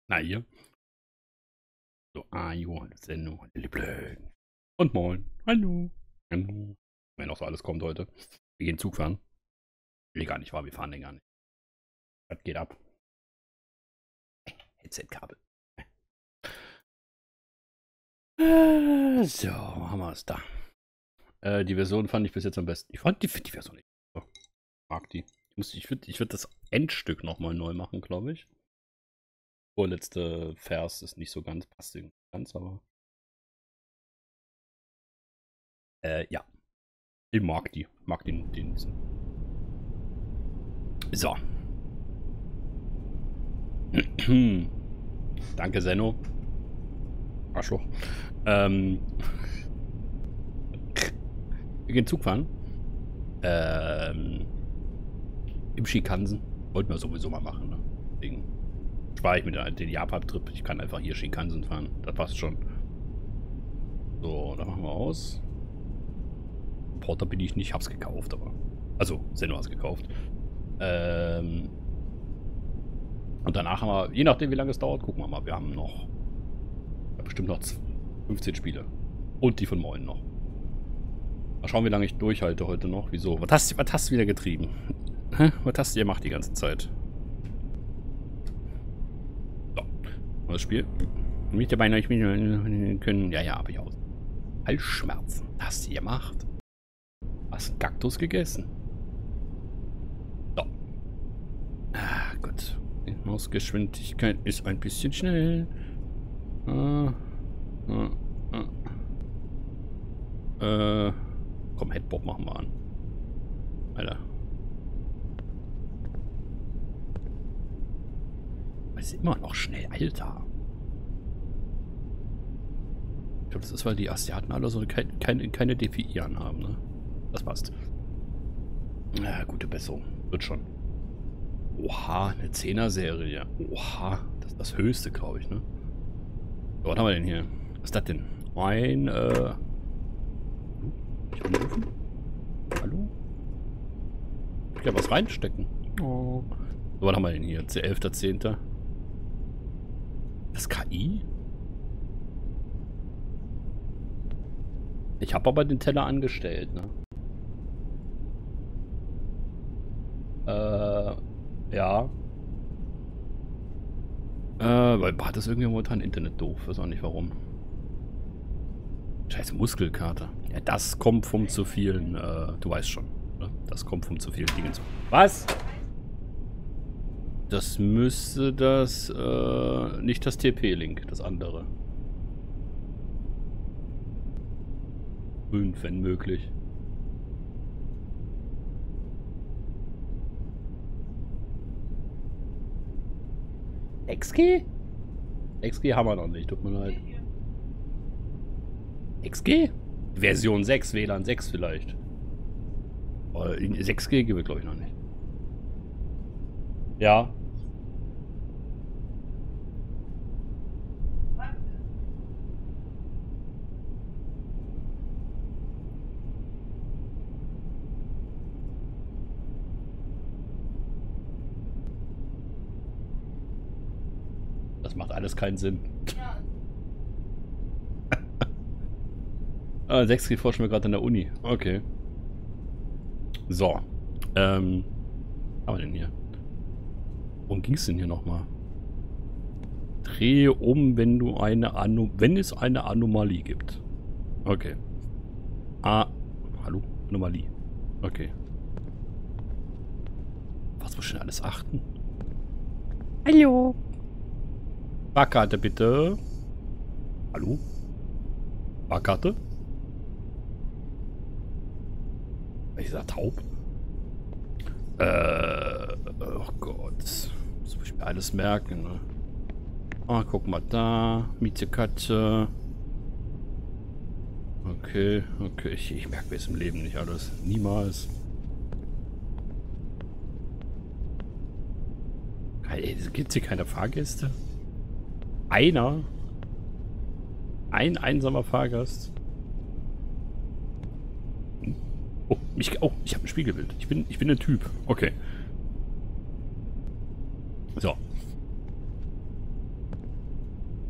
Na hier. So, Johann, Sendung, Liebling. Und moin. Hallo. Hallo. Wenn auch so alles kommt heute. Wir gehen Zug fahren. Nee, gar nicht wahr, wir fahren den gar nicht. Das geht ab. Headset-Kabel. So, haben wir es da. Die Version fand ich bis jetzt am besten. Ich fand die Version nicht. So, mag die. Ich würd das Endstück nochmal neu machen, glaube ich. Vorletzte Vers ist nicht so ganz, passt irgendwie ganz, aber. Ja. Ich mag die. Mag den. So. Danke, Senno. Arschloch. Wir gehen Zug fahren. Im Shinkansen. Wollten wir sowieso mal machen, ne? Deswegen spare ich mir den Japan-Trip. Ich kann einfach hier Shinkansen fahren. Das passt schon. So, da machen wir aus. Porter bin ich nicht, hab's gekauft, aber. Also, Senno hat's gekauft. Und danach haben wir, je nachdem wie lange es dauert, gucken wir mal. Wir haben noch bestimmt noch 15 Spiele. Und die von morgen noch. Mal schauen, wie lange ich durchhalte heute noch. Wieso? Was hast du wieder getrieben? Hä? Was hast du gemacht die ganze Zeit? So. Das Spiel. Mich dabei noch können. Ja, hab ich aus. Halsschmerzen. Was hast du gemacht? Hast einen Kaktus gegessen? So. Ah, gut. Die Mausgeschwindigkeit ist ein bisschen schnell. Komm, Headbob machen wir an. Alter. Das ist immer noch schnell, Alter. Ich glaube, das ist, weil die Asiaten alle so keine DPI anhaben, ne? Das passt. Ja, gute Besserung. Wird schon. Oha, eine 10er-Serie. Oha, das ist das höchste, glaube ich, ne? So, was haben wir denn hier? Was ist das denn? Ein, Ich anrufen? Hallo? Ich kann was reinstecken. Oh. So, was haben wir denn hier? 11.10. Das KI? Ich habe aber den Teller angestellt, ne? Ja. Weil hat das irgendwie momentan Internet doof. Weiß auch nicht warum. Scheiße, Muskelkater. Ja, das kommt vom zu vielen, du weißt schon. Ne? Das kommt vom zu vielen Dingen zu. Was? Das müsste das, nicht das TP-Link, das andere. 5, wenn möglich. XG? XG haben wir noch nicht, tut mir leid. XG? Version 6, WLAN 6 vielleicht. 6G gibt es glaube ich noch nicht. Ja. Das macht alles keinen Sinn. Ja. 6G forschen wir gerade in der Uni. Okay. So. Was haben wir denn hier? Worum ging es denn hier nochmal? Drehe um, wenn du wenn es eine Anomalie gibt. Okay. Hallo? Anomalie. Okay. Was muss schon alles achten? Hallo? Fahrkarte bitte. Hallo? Fahrkarte? Ich sag taub. Oh Gott. Das muss ich mir alles merken, ne? Ah, guck mal da. Miezekatze. Okay, okay. Ich merke mir es im Leben nicht alles. Niemals. Gibt es hier keine Fahrgäste? Einer? Ein einsamer Fahrgast? Oh, ich habe ein Spiegelbild. Ich bin ein Typ. Okay. So.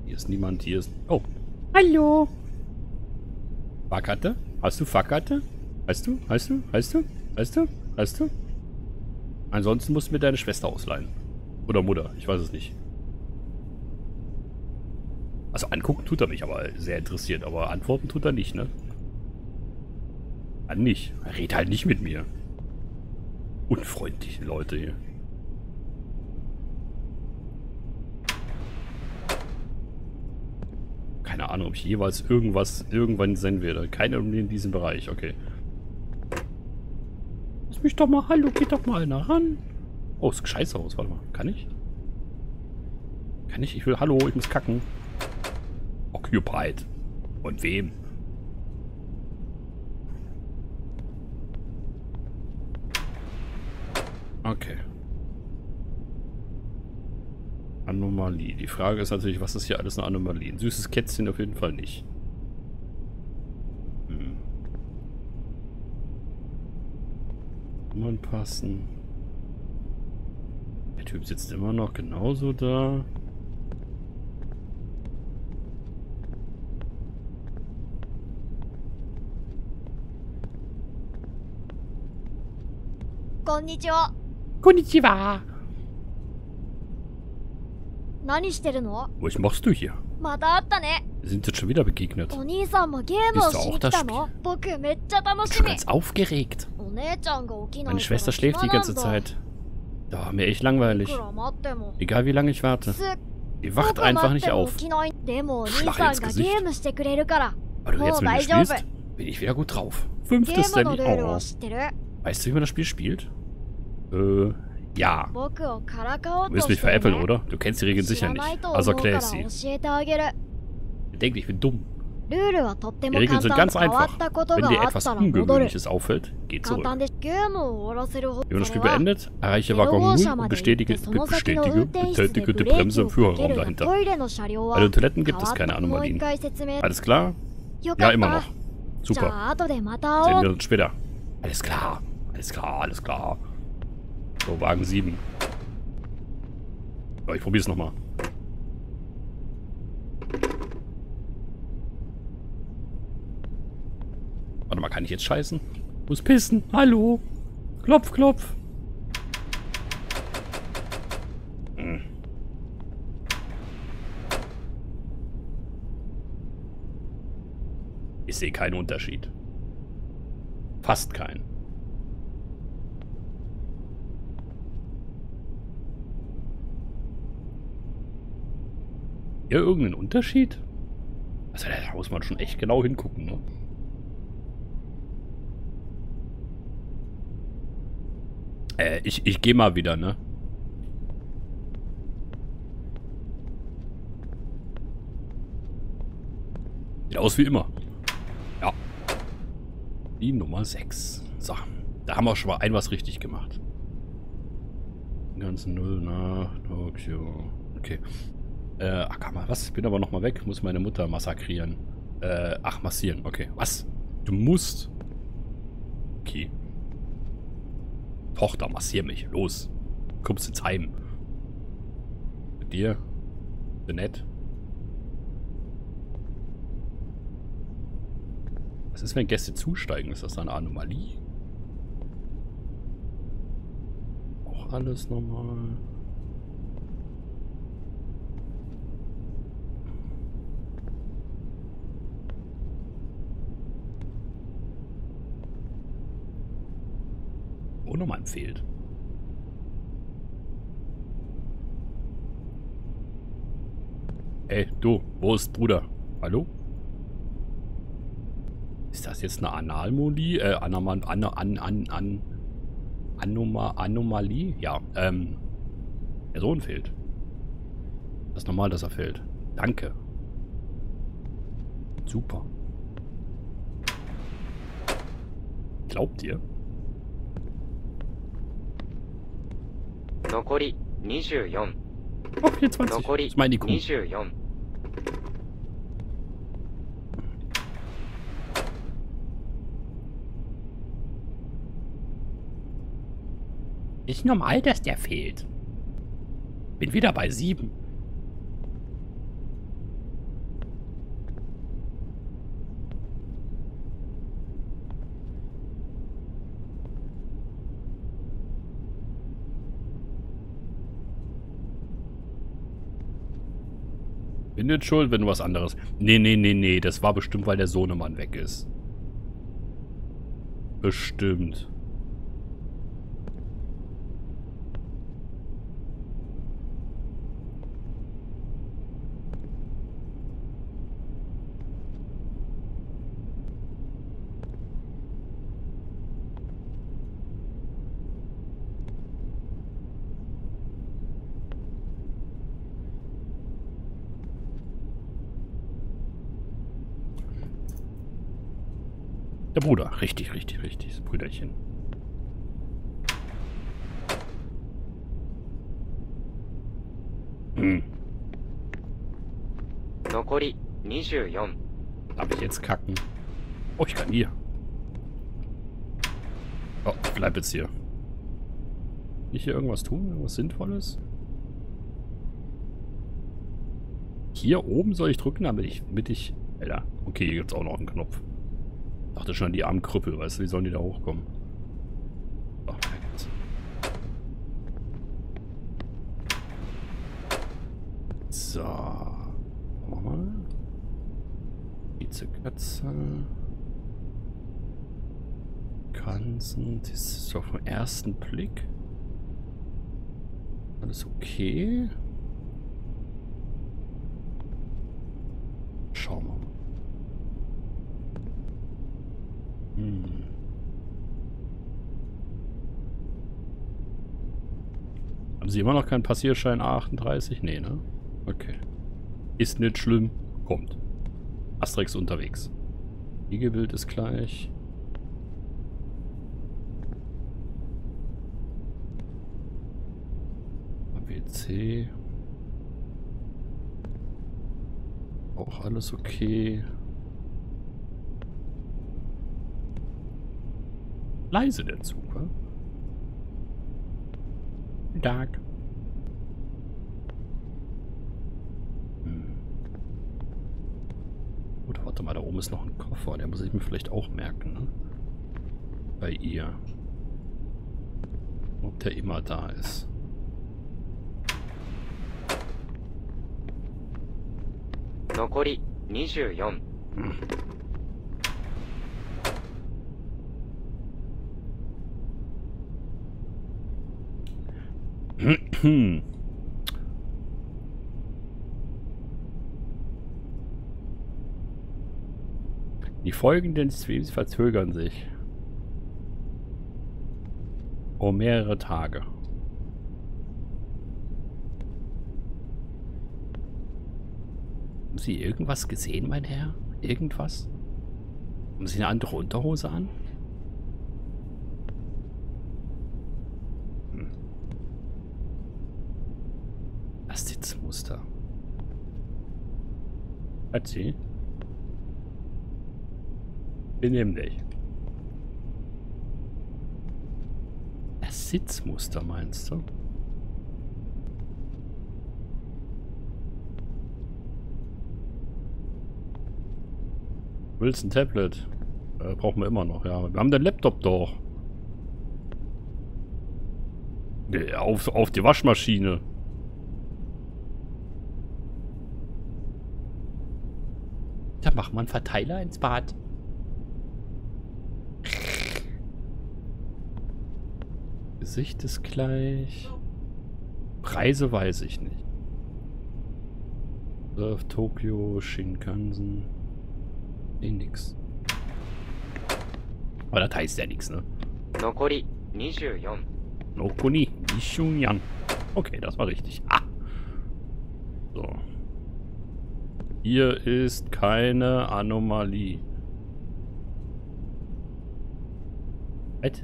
Hier ist niemand, hier ist... Oh. Hallo. Fahrkarte? Hast du Fahrkarte? Hast du? Ansonsten musst du mir deine Schwester ausleihen. Oder Mutter, ich weiß es nicht. Also angucken tut er mich aber sehr interessiert, aber antworten tut er nicht, ne? Dann nicht. Er redet halt nicht mit mir. Unfreundliche Leute hier. Keine Ahnung, ob ich jeweils irgendwann sehen werde. Keine in diesem Bereich, okay. Lass mich doch mal, hallo, geht doch mal einer ran. Oh, ist scheiße aus, warte mal. Kann ich? Kann ich? Ich will, hallo, ich muss kacken. Occupied. Von wem? Okay. Anomalie. Die Frage ist natürlich, was ist hier alles eine Anomalie? Ein süßes Kätzchen auf jeden Fall nicht. Nummern passen. Der Typ sitzt immer noch genauso da. Konnichiwa. Konnichiwa. 何してるの？ Was machst du hier? また会ったね。 Wir sind jetzt schon wieder begegnet. お兄さんもゲームをしに来たの？僕めっちゃ楽し Schon み。 ganz aufgeregt. お姉ちゃんが起きない Meine Schwester schläft die ganze Zeit. Da, mir echt langweilig. いくら待っても Egal wie lange ich warte. すっ Die ご wacht く einfach 待っ nicht ても auf. 起きない。でもお兄 Flach さん ins が Gesicht. ゲームしてくれるから。 Weil du も jetzt う mit mir 大丈夫。 spielst, bin ich wieder gut drauf. ゲ Fünftes ームのルー Standing. ル Oh. を知ってる？ Weißt du, wie man das Spiel spielt? Ja. 僕をからかおう Du willst と mich してる veräppeln, ね。 oder? Du kennst die Regeln 知 sicher ら nicht. ないと思 Also うから erklär 教 ich sie. えてあげる。 Ihr denkt, ich bin dumm. ルールはとっても Die 簡 Regeln sind 単。 ganz 変わ einfach. ったこと Wenn が dir あっ etwas たら戻る。 Ungewöhnliches auffällt, geh 簡 zurück. 単です。ゲームを終わらせる方 Wir haben das そ Spiel れは beendet. Erreiche 0 Waggon 号 0 車ま und で行ってその先の運転室でブ bestätige レーキ Bremse を im かけ Führerraum るが dahinter. トイレの車両 Bei は den Toiletten 変 gibt わ es っ keine もう一 Anomalien. 回説明。 Alles klar? よか Ja, っ immer た。 noch. じ Super. ゃあ後でまた Sehen 会お wir う。 uns später. Alles klar. Alles klar, alles klar. So, Wagen 7. So, ich probiere es nochmal. Warte mal, kann ich jetzt scheißen? Muss pissen. Hallo. Klopf, klopf. Hm. Ich sehe keinen Unterschied. Fast keinen. Hier irgendeinen Unterschied? Also da muss man schon echt genau hingucken, ne? Ich gehe mal wieder, ne? Sieht aus wie immer. Ja. Die Nummer 6. So. Da haben wir schon mal was richtig gemacht. Den ganzen 0 nach Tokio. Okay. Ach, kann man was? Ich bin aber nochmal weg. Muss meine Mutter massakrieren. Ach, massieren. Okay. Was? Du musst. Okay. Tochter, massier mich. Los. Kommst ins Heim. Mit dir. So nett. Was ist, wenn Gäste zusteigen? Ist das eine Anomalie? Auch alles normal. Oh, nochmal empfehlt. Ey, du, wo ist Bruder? Hallo? Ist das jetzt eine Analmolie? Anomalie? Ja, der Sohn fehlt. Das ist normal, dass er fehlt. Danke. Super. Glaubt ihr? 残り24 Oh, 24. 残 Das り ist mein IQ. 24 Ist normal, dass der fehlt. Bin wieder bei 7. Bin nicht schuld, wenn du was anderes... Nee, nee, nee, nee. Das war bestimmt, weil der Sohnemann weg ist. Bestimmt. Der Bruder. Richtig, richtig, richtig. Das Brüderchen. Hm. Darf ich jetzt kacken? Oh, ich kann hier. Oh, ich bleib jetzt hier. Kann ich hier irgendwas tun? Irgendwas Sinnvolles? Hier oben soll ich drücken, damit ich... Alter, okay, hier gibt's auch noch einen Knopf. Ich dachte schon an die armen Krüppel, weißt du, wie sollen die da hochkommen? So, da geht's. So. Machen wir mal. Vizekatze. Kanzen. Das ist auf den ersten Blick. Alles okay. Schauen wir mal. Haben Sie immer noch keinen Passierschein A38? Nee, ne? Okay. Ist nicht schlimm. Kommt. Asterix unterwegs. Wiegebild ist gleich. ABC. Auch alles okay. Leise der Zug, wa? Guten Tag. Gut, warte mal, da oben ist noch ein Koffer. Der muss ich mir vielleicht auch merken, ne? Bei ihr. Ob der immer da ist. Nokori 24. Die Folgen des Streams verzögern sich. Um mehrere Tage. Haben Sie irgendwas gesehen, mein Herr? Irgendwas? Haben Sie eine andere Unterhose an? Das Sitzmuster. Hat sie? Benimm dich. Das Sitzmuster meinst du? Willst ein Tablet? Brauchen wir immer noch, ja. Wir haben den Laptop doch. Nee, auf die Waschmaschine. Da macht man einen Verteiler ins Bad. Gesicht ist gleich. Preise weiß ich nicht. Surf, Tokyo, Shinkansen. Nee, nix. Aber das heißt ja nichts, ne? Nokori 24. Nokoni, Nishunyan. Okay, das war richtig. Ah! So. Hier ist keine Anomalie. Was?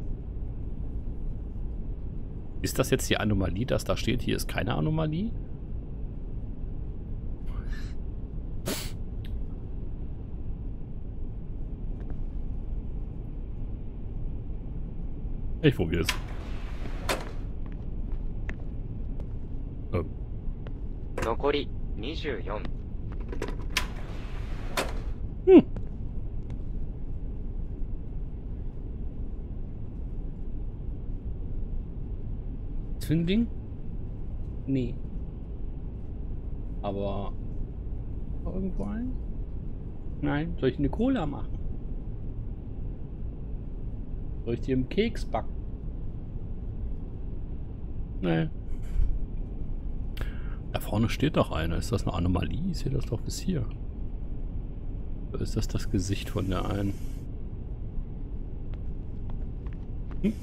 Ist das jetzt die Anomalie, dass da steht, hier ist keine Anomalie? Ich probiere es. Nokori 24. Für ein Ding? Nee. Aber noch irgendwo ein? Nein, soll ich eine Cola machen? Soll ich dir einen Keks backen? Nee. Da vorne steht doch einer. Ist das eine Anomalie? Ich sehe das doch bis hier. Oder ist das das Gesicht von der einen? Hm?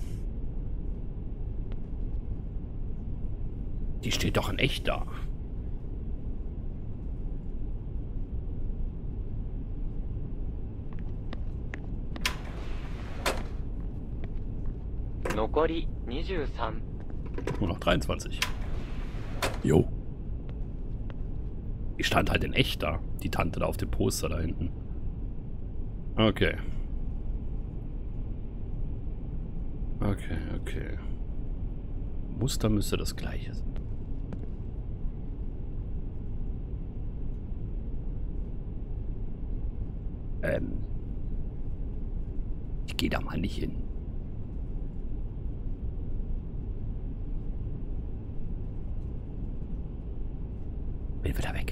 Die steht doch in echt da. Nokori 23. Nur noch 23. Jo. Die stand halt in echt da. Die Tante da auf dem Poster da hinten. Okay. Okay. Muster müsste das gleiche sein. Ich gehe da mal nicht hin. Bin wieder weg.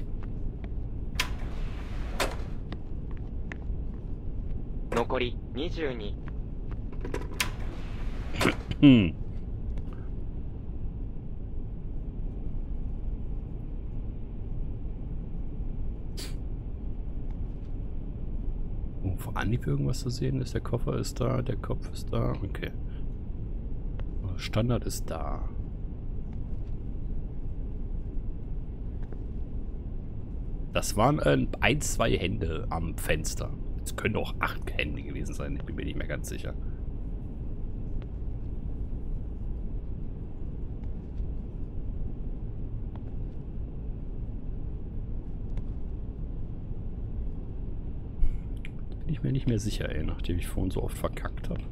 Nokori 22. Vor Anhieb irgendwas zu sehen ist. Der Koffer ist da, der Kopf ist da. Okay. Standard ist da. Das waren 1, 2 Hände am Fenster. Es können auch 8 Hände gewesen sein. Ich bin mir nicht mehr ganz sicher. Bin ich mir nicht mehr sicher, ey, nachdem ich vorhin so oft verkackt habe.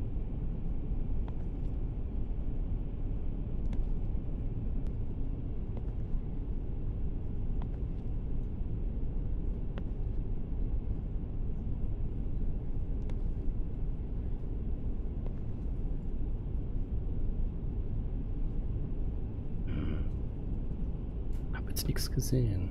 Hab jetzt nichts gesehen.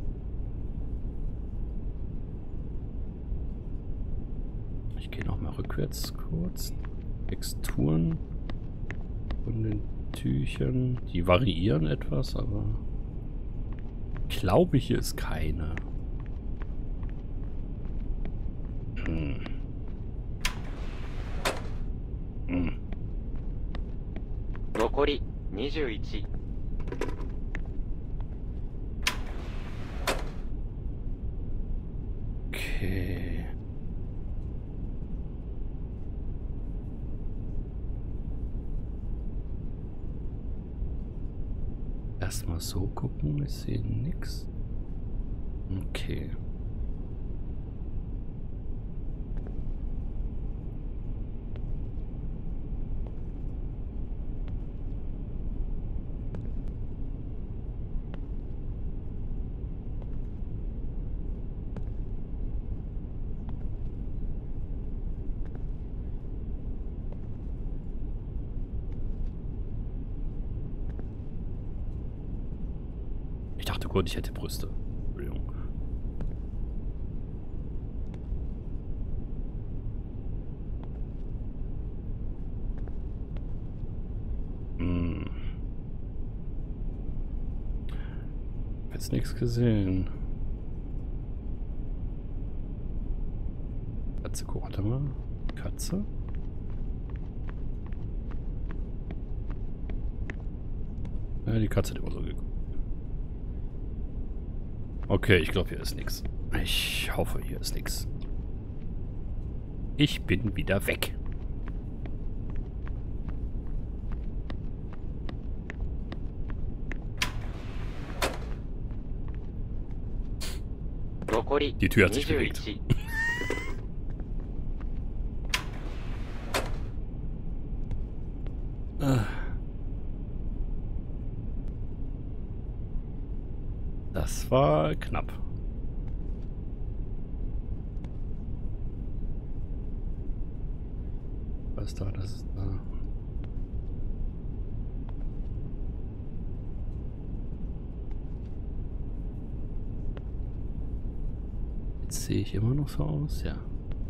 Ich gehe nochmal rückwärts kurz. Texturen von den Tüchern. Die variieren etwas, aber ich glaube, hier ist keine. Nokori 21. Okay. Erstmal so gucken, ich sehe nichts. Okay. Ich dachte kurz, ich hätte Brüste. Entschuldigung. Hab jetzt nichts gesehen. Katze, guck, warte mal. Katze? Ja, die Katze hat immer so geguckt. Okay, ich glaube, hier ist nichts. Ich hoffe, hier ist nichts. Ich bin wieder weg. Die Tür hat sich bewegt. Das war knapp. Was ist da? Das ist da. sehe ich immer noch so aus, ja.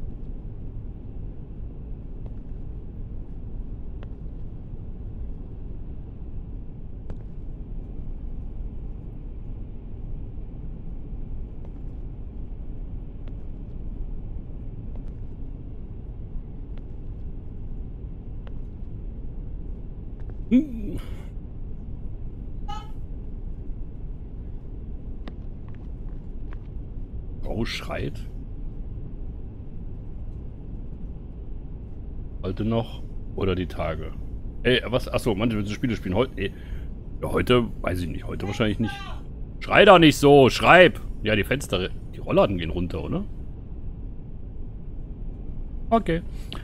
Frau schreit. Heute noch oder die Tage? Ey, was? Achso, manche Spiele spielen heute. Ey, ja, heute weiß ich nicht. Heute wahrscheinlich nicht. Schrei doch nicht so, schreib! Ja, die Fenster, die Rollladen gehen runter, oder? Okay.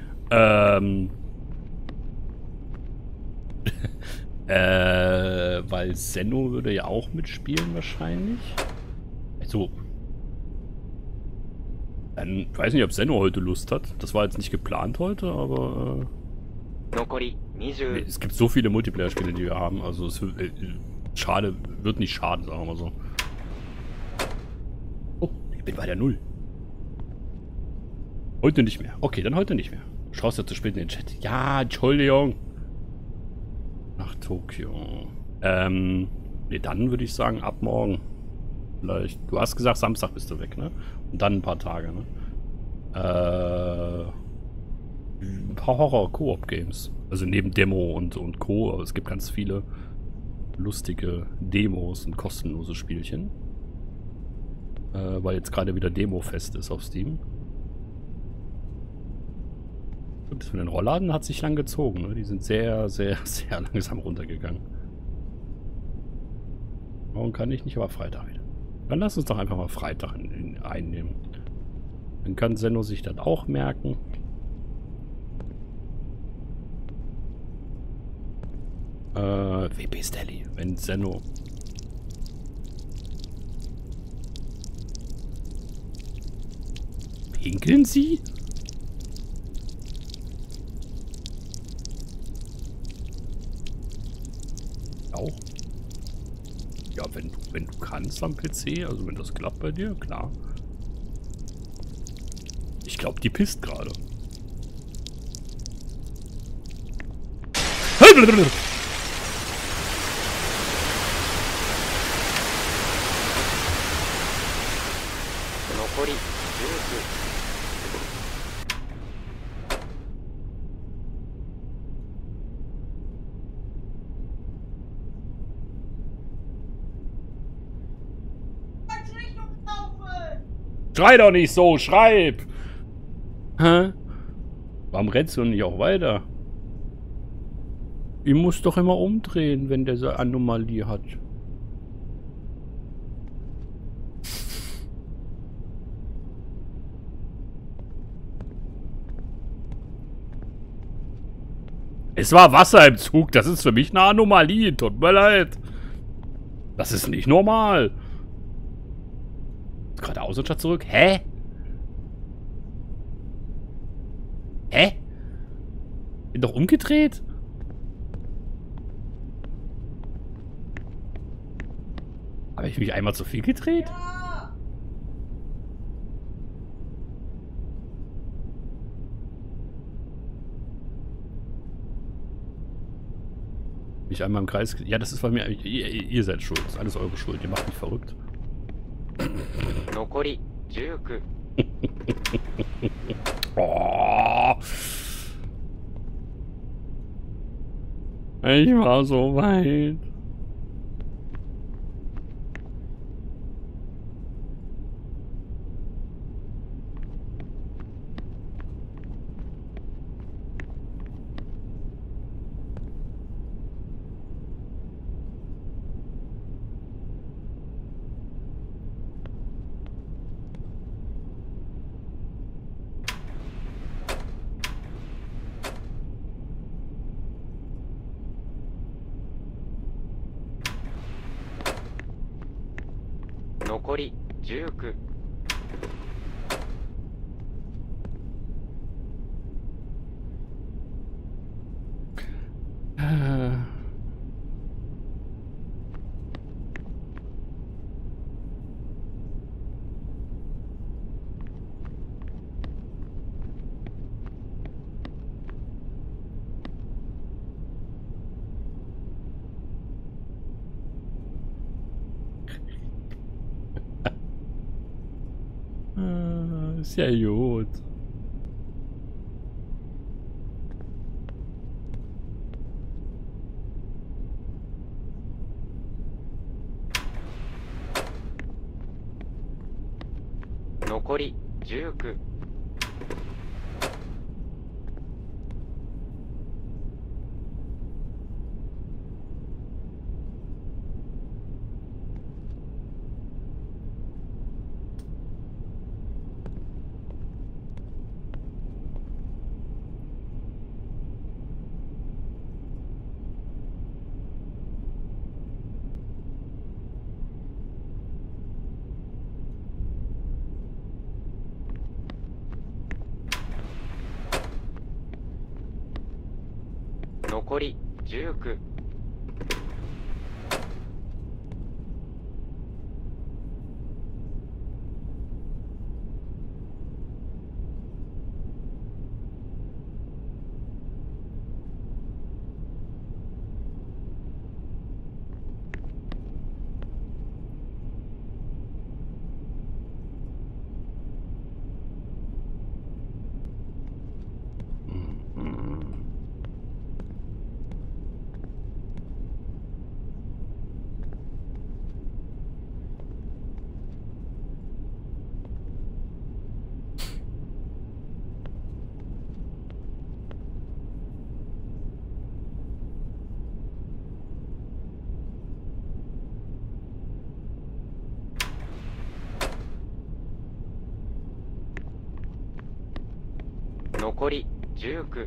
Weil Senno würde ja auch mitspielen wahrscheinlich. Also, dann, ich weiß nicht, ob Senno heute Lust hat. Das war jetzt nicht geplant heute, aber nee, es gibt so viele Multiplayer-Spiele, die wir haben. Also es schade, wird nicht schaden, sagen wir mal so. Oh, ich bin bei der Null. Heute nicht mehr. Okay, dann heute nicht mehr. Du schaust ja zu spät in den Chat. Ja, Entschuldigung. Nach Tokio. Nee, dann würde ich sagen, ab morgen. Vielleicht. Du hast gesagt, Samstag bist du weg, ne? Und dann ein paar Tage, ne? Ein paar Horror-Koop-Games. Also neben Demo und Co. Aber es gibt ganz viele lustige Demos und kostenlose Spielchen. Weil jetzt gerade wieder Demo-Fest ist auf Steam. Das mit den Rollladen hat sich lang gezogen, ne? Die sind sehr, sehr, sehr langsam runtergegangen. Morgen kann ich nicht, aber Freitag wieder. Dann lass uns doch einfach mal Freitag einnehmen. Dann kann Senno sich das auch merken. WP Stelly, wenn Senno... Pinkeln Sie? Auch? Ja, wenn du kannst am PC, also wenn das klappt bei dir, klar. Ich glaube, die pisst gerade. Schrei doch nicht so, schreib! Hä? Warum rennst du nicht auch weiter? Ich muss doch immer umdrehen, wenn der so eine Anomalie hat. Es war Wasser im Zug, das ist für mich eine Anomalie, tut mir leid. Das ist nicht normal. Geradeaus und statt zurück. Hä? Hä? Bin doch umgedreht? Habe ich mich einmal zu viel gedreht? Ja. Mich einmal im Kreis... Ja, das ist bei mir... Ihr seid schuld. Das ist alles eure Schuld. Ihr macht mich verrückt. Oh. Ich war so weit. Ist ja gut. Nokori 19. Nokori 19.残り19。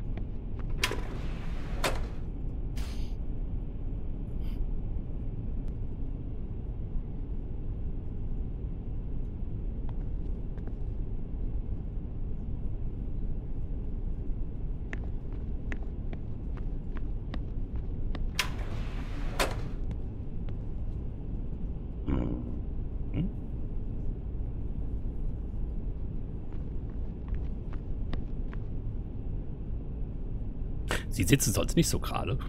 Sie sitzen sonst nicht so gerade.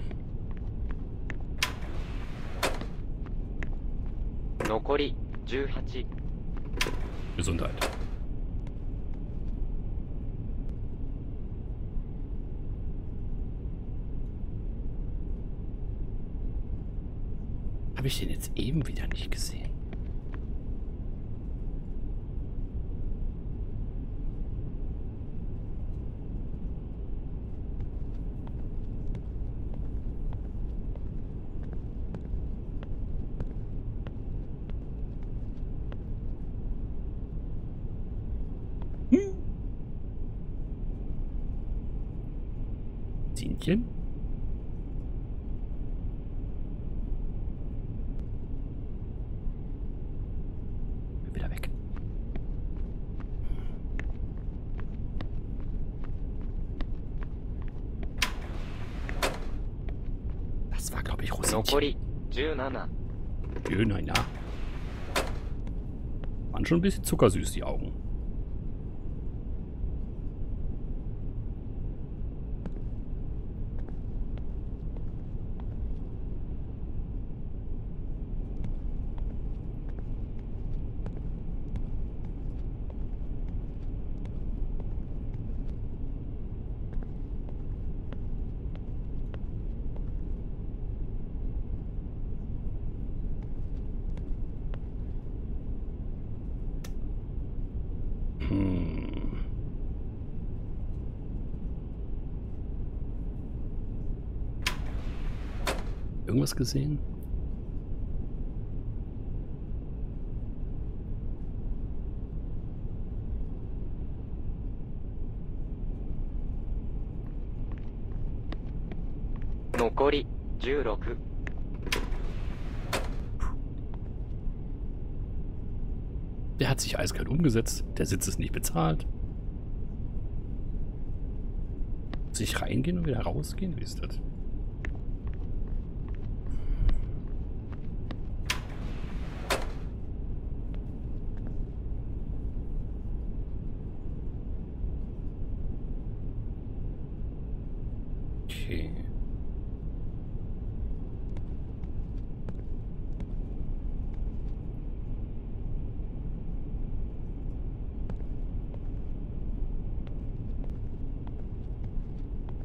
Nokori 18. Gesundheit. Habe ich den jetzt eben wieder nicht gesehen? Zienchen? Wieder weg. Das war, glaube ich, Rosinchen. Nokori 17. Nein, ja. Waren schon ein bisschen zuckersüß, die Augen. Irgendwas gesehen? Nokori 16. Der hat sich eiskalt umgesetzt. Der Sitz ist nicht bezahlt. Muss ich reingehen und wieder rausgehen? Wie ist das? Okay.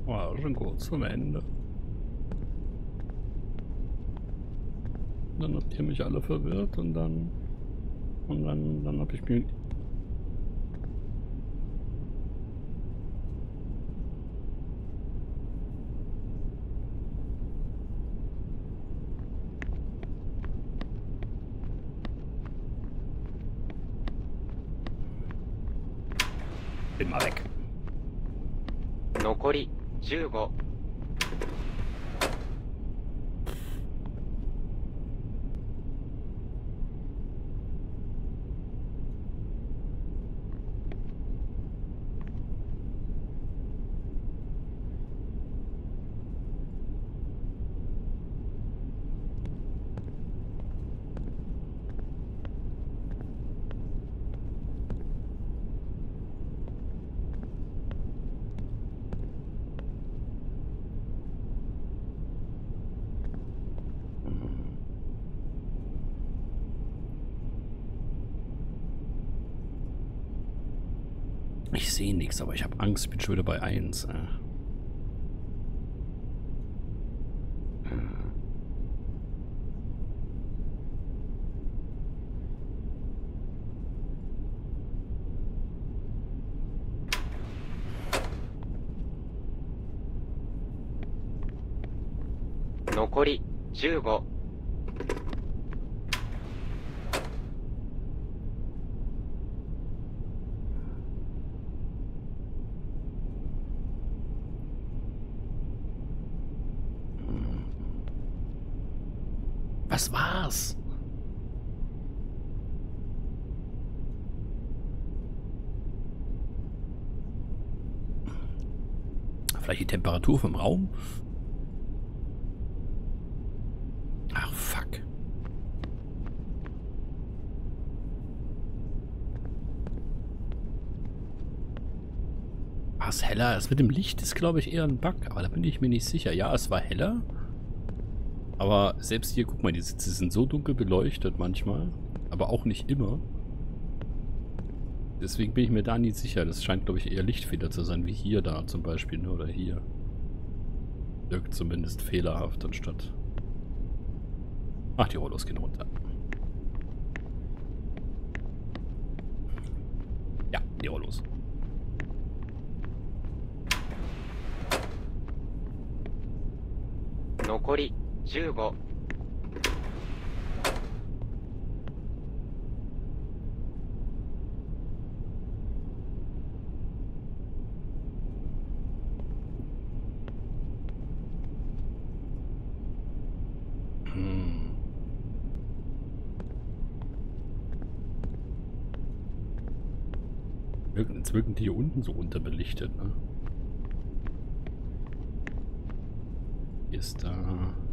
War schon kurz zum Ende. Dann habt ihr mich alle verwirrt und dann hab ich mir... Bin mal weg. 残り15。 Ich sehe nichts, aber ich habe Angst, bin schon wieder bei 1. 残り15。 Was war's? Vielleicht die Temperatur vom Raum? Ach, fuck. War es heller? Das mit dem Licht ist, glaube ich, eher ein Bug. Aber da bin ich mir nicht sicher. Ja, es war heller. Aber selbst hier, guck mal, die Sitze sind so dunkel beleuchtet manchmal. Aber auch nicht immer. Deswegen bin ich mir da nicht sicher. Das scheint, glaube ich, eher Lichtfehler zu sein. Wie hier da zum Beispiel, ne? Oder hier. Wirkt zumindest fehlerhaft anstatt... Ach, die Rollos gehen runter. Ja, die Rollos. Nokori 15。 Jetzt wirken die hier unten so unterbelichtet, ne? Hier ist da...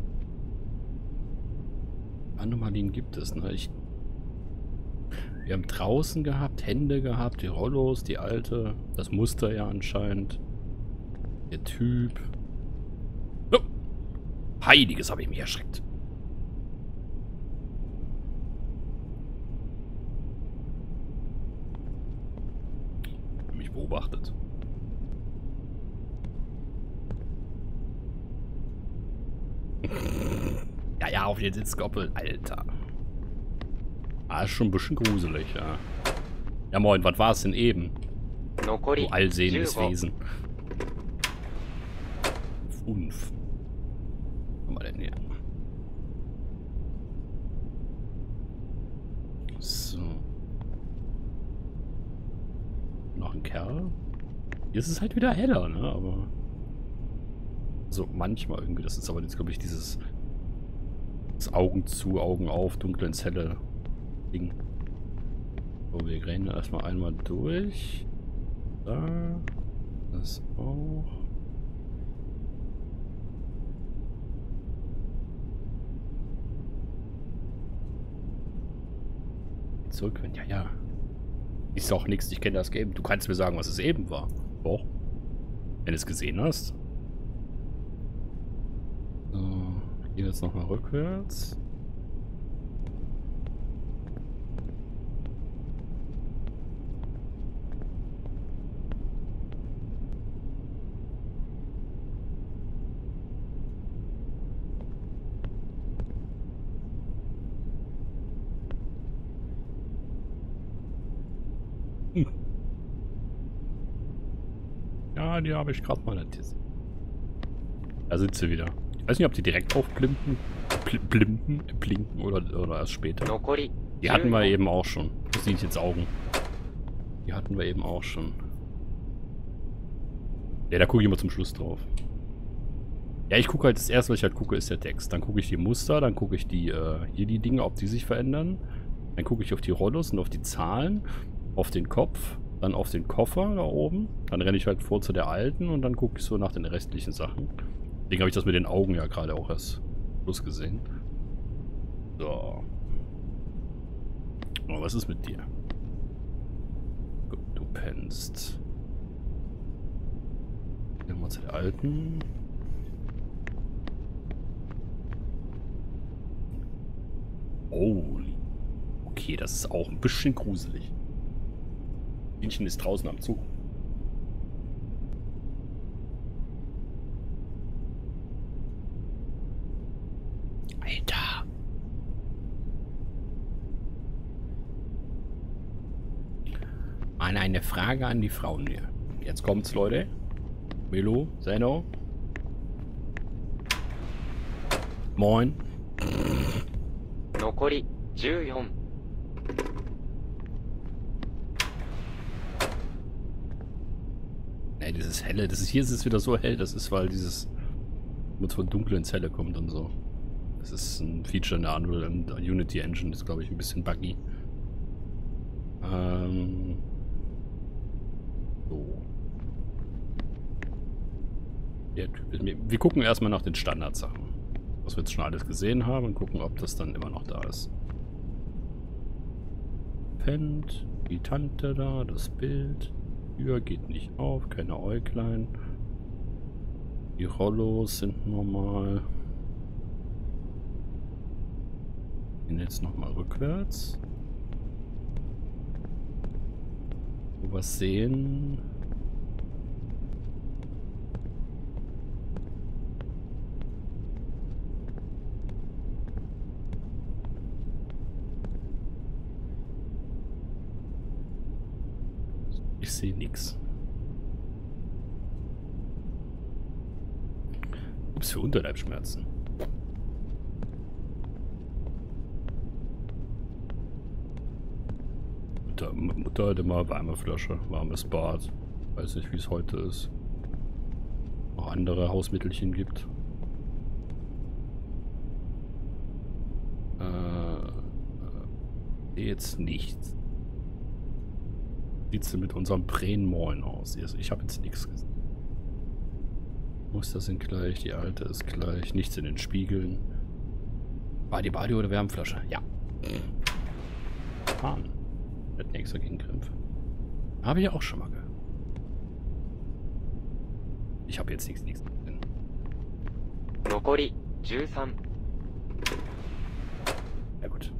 Anomalien gibt es, ne? Wir haben draußen gehabt, Hände gehabt, die Rollos, die alte, das Muster ja anscheinend. Der Typ. Oh. Heiliges, habe ich mich erschreckt. Mich beobachtet. Ja, auf den Sitzkoppel, Alter. Ah, ist schon ein bisschen gruselig, ja. Ja, moin, was war es denn eben? Du allsehendes Wesen. 5. Was haben wir denn hier? So. Noch ein Kerl. Hier ist es halt wieder heller, ne? Aber... So, manchmal irgendwie. Das ist aber jetzt, glaube ich, dieses... Das Augen zu, Augen auf, dunkel ins helle Ding. So, wir rennen erstmal einmal durch. Da. Das auch. Zurück, ja, ja. Ist auch nichts, ich kenne das Game. Du kannst mir sagen, was es eben war. Doch. Wenn du es gesehen hast. So, gehen jetzt nochmal rückwärts. Ja, die habe ich gerade mal nicht gesehen. Da sind sie wieder. Ich weiß nicht, ob die direkt aufblimpen. Blinken oder erst später. Die hatten wir eben auch schon. Das sind jetzt Augen. Die hatten wir eben auch schon. Ja, da gucke ich immer zum Schluss drauf. Ja, ich gucke halt, das erste, was ich halt gucke, ist der Text. Dann gucke ich die Muster, dann gucke ich die, hier die Dinge, ob die sich verändern. Dann gucke ich auf die Rollos und auf die Zahlen, auf den Kopf, dann auf den Koffer da oben. Dann renne ich halt vor zu der alten und dann gucke ich so nach den restlichen Sachen. Deswegen habe ich das mit den Augen ja gerade auch erst Schluss gesehen. So. Oh, was ist mit dir? Gut, du pennst. Gehen wir zu der alten. Oh. Okay, das ist auch ein bisschen gruselig. Mädchen ist draußen am Zug. Alter. Mal eine Frage an die Frauen hier. Jetzt kommt's, Leute. Milo, Zeno. Moin. 残り14 Ey, dieses helle, hier ist es wieder so hell, das ist, weil dieses mit von dunkel ins helle kommt und so. Das ist ein Feature in der Unreal Unity Engine, ist glaube ich ein bisschen buggy. So. Der Typ ist mir. Wir gucken erstmal nach den Standardsachen. Was wir jetzt schon alles gesehen haben und gucken, ob das dann immer noch da ist. Pennt, die Tante da, das Bild. Tür geht nicht auf, keine Äuglein. Die Rollos sind normal. Gehen jetzt nochmal rückwärts. Wo wir sehen. Ich sehe nichts. Gibt's für Unterleibsschmerzen? Mutter hat immer Wärmeflasche, warmes Bad. Weiß nicht, wie es heute ist. Noch andere Hausmittelchen gibt. Jetzt nichts. Sieht es denn mit unserem Pränmoin aus? Ich habe jetzt nichts gesehen. Muster sind gleich, die alte ist gleich, nichts in den Spiegeln. War die Badi oder Wärmflasche? Ja. Fahren. Mit nächster Gegenkrämpfe. Habe ich auch schon mal gehört. Ich habe jetzt nichts gesehen. 残り13 Ja gut.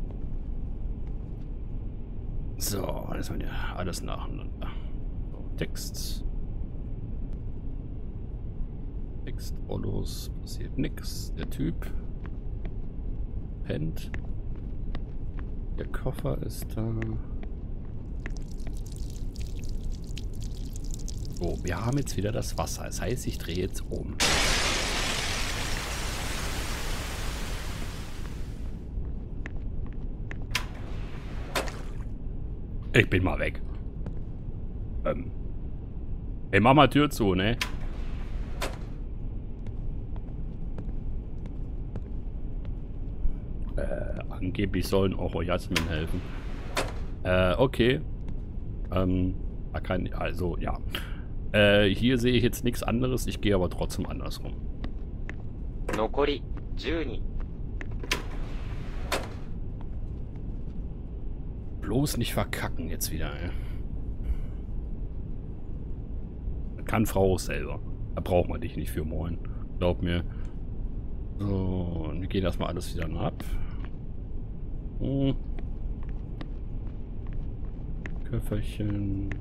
So, jetzt mal ja alles nacheinander. So, Text. Text, Rollos, passiert nix. Der Typ pennt. Der Koffer ist da. So, wir haben jetzt wieder das Wasser. Das heißt, ich drehe jetzt um. Ich bin mal weg. Hey, mach mal Tür zu, ne? Angeblich sollen auch Orgasmen helfen. Okay. Also, ja. Hier sehe ich jetzt nichts anderes. Ich gehe aber trotzdem andersrum. 残り12 Bloß nicht verkacken jetzt wieder, ey. Das kann Frau auch selber. Da braucht man dich nicht für moin. Glaub mir. So, und wir gehen erstmal alles wieder ab. Köfferchen.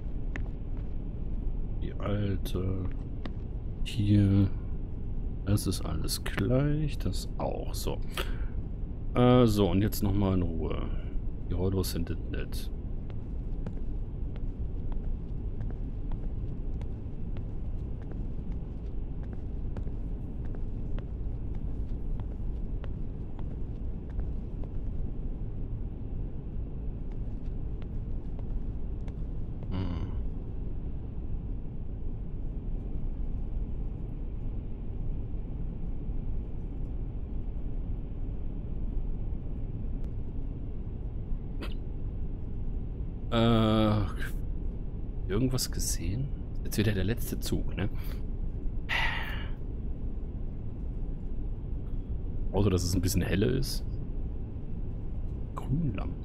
Die alte. Hier. Das ist alles gleich. Das auch. So. So, und jetzt nochmal in Ruhe. Die Rollos sind nett. Irgendwas gesehen? Jetzt wieder der letzte Zug, ne? Außer, dass es ein bisschen helle ist. Grünlampen.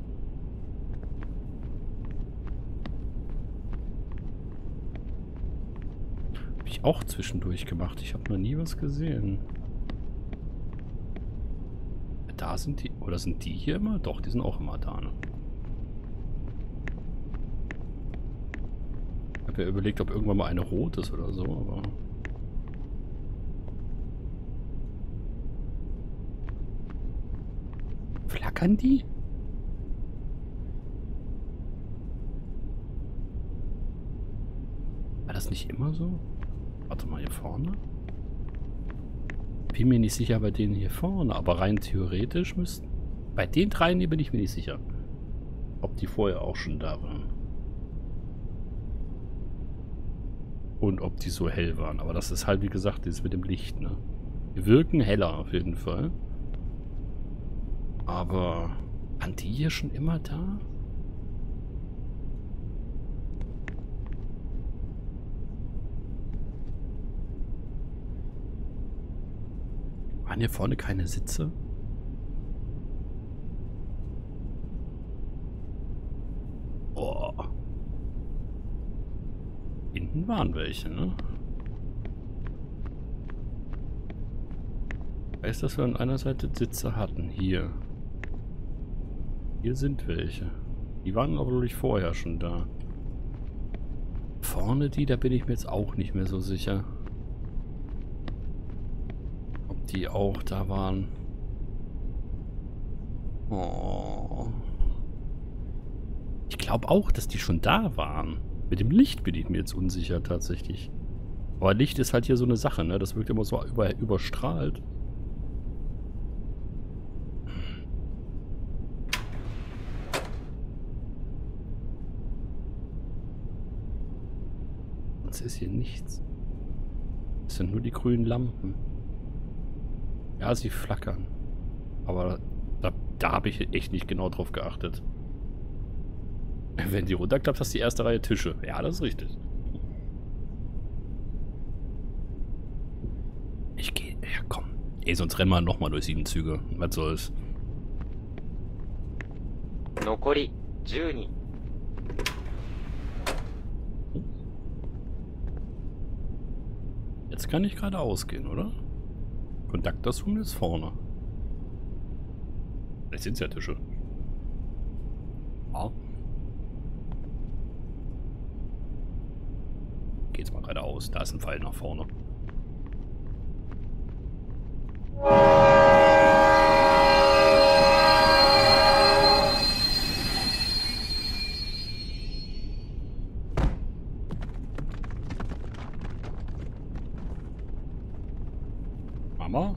Habe ich auch zwischendurch gemacht. Ich habe noch nie was gesehen. Da sind die... Oder sind die hier immer? Doch, die sind auch immer da, ne? Ich habe ja überlegt, ob irgendwann mal eine rot ist oder so, aber... Flackern die? War das nicht immer so? Warte mal, hier vorne? Bin mir nicht sicher bei denen hier vorne, aber rein theoretisch müssten... Bei den dreien hier bin ich mir nicht sicher. Ob die vorher auch schon da waren. Und ob die so hell waren. Aber das ist halt, wie gesagt, das mit dem Licht, ne? Die wirken heller auf jeden Fall. Aber waren die hier schon immer da? Waren hier vorne keine Sitze? Oh. Hinten waren welche, ne? Ich weiß, dass wir an einer Seite Sitze hatten. Hier. Hier sind welche. Die waren aber natürlich vorher schon da. Vorne die, da bin ich mir jetzt auch nicht mehr so sicher. Ob die auch da waren. Oh. Ich glaube auch, dass die schon da waren. Mit dem Licht bin ich mir jetzt unsicher tatsächlich. Aber Licht ist halt hier so eine Sache, ne? Das wirkt immer so überstrahlt. Sonst ist hier nichts. Es sind nur die grünen Lampen. Ja, sie flackern. Aber da habe ich echt nicht genau drauf geachtet. Wenn die runterklappt, hast du die erste Reihe Tische. Ja, das ist richtig. Ich gehe... Ja, komm. Ey, sonst rennen wir nochmal durch 7 Züge. Was soll's? Nokori 12. Jetzt kann ich geradeaus gehen, oder? Kontaktdatum ist vorne. Vielleicht sind es ja Tische. Ah. Geht's mal geradeaus. Da ist ein Pfeil nach vorne. Mama?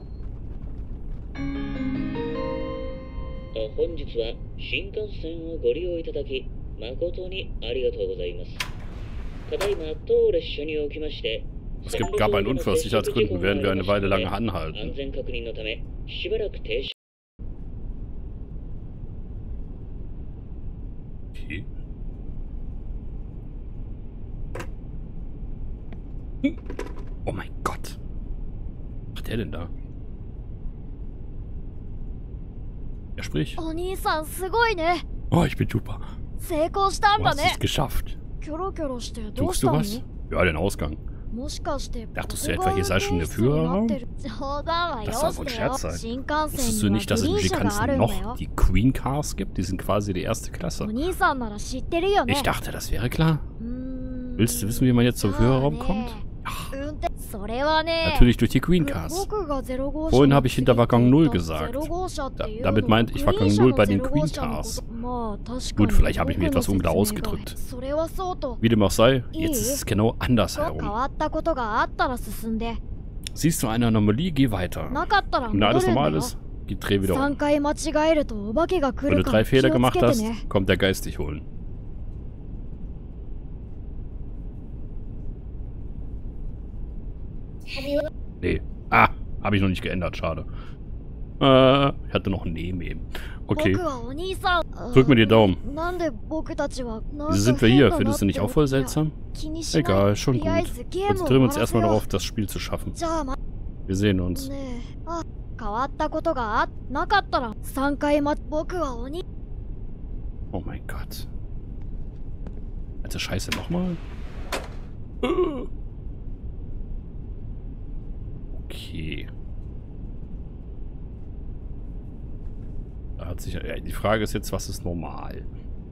本日は新幹線をご利用いただき誠にありがとうございます。ただいま当列車におきまして、 Es gab einen Unfall. Aus Sicherheitsgründen werden wir eine Weile lang anhalten. 安全確認のためしばらく停車。 Okay. Oh mein Gott. Was macht der denn da? Ja, sprich. お兄さんすごいね。 Oh, ich bin super. 成功したん Du だ hast ね es。geschafft. キョロキョロしてどう Suchst し du たの？ was? Ja, den Ausgang. もしかして Dachtest du etwa, hier sei schon der Führerraum? 冗談はよ Das soll wohl ein してよ。 Scherz sein. 新幹 Wusstest 線 du には nicht, グ dass es リー in ン車があ Jikanzen るんだ noch よ。 die Queen Cars gibt? Die sind quasi die erste Klasse. お兄さんなら知ってるよね。 Ich dachte, das wäre klar. うーん Willst du wissen, wie man jetzt zum Führerraum kommt? 運転それはね。 Natürlich durch die Queen Cars. 僕が0号車 Vorhin habe ich hinter Waggon 0 gesagt. 0号車っていうの Damit meinte ich Waggon 0 bei den Queen Cars. まあ確かに Gut, vielleicht habe ich mich etwas unklar 僕の説明が ausgedrückt. それはそうと。 Wie dem auch sei, jetzt ist es genau 変 andersherum. わったことがあったら進んで。 Siehst du eine Anomalie? Geh weiter. なかったら Wenn 戻 da る alles んだ normal よ。 ist, dreh wieder 3 um. 回間違えるとお化けが来 Wenn du るから 3 Fehler 気をつ gemacht けて hast, ね。 kommt der Geist dich holen. Nee. Ah, habe ich noch nicht geändert, schade. Ich hatte noch ein Neben eben. Okay. 僕はお兄さん。 Drück mir die Daumen. なんで僕たちは Wieso sind wir hier? Findest du nicht auch voll seltsam? 気にしない。 Egal, schon とりあえ gut. ずゲームを Konzentrieren wir uns 終わらせ erstmal よう darauf, das Spiel zu schaffen. じゃあ Wir sehen uns. ねえ、あ、変わったことがなかったら3回僕はお兄。 Oh mein Gott. Alte Scheiße, nochmal? Okay. Da hat sich, ja, die Frage ist jetzt, was ist normal?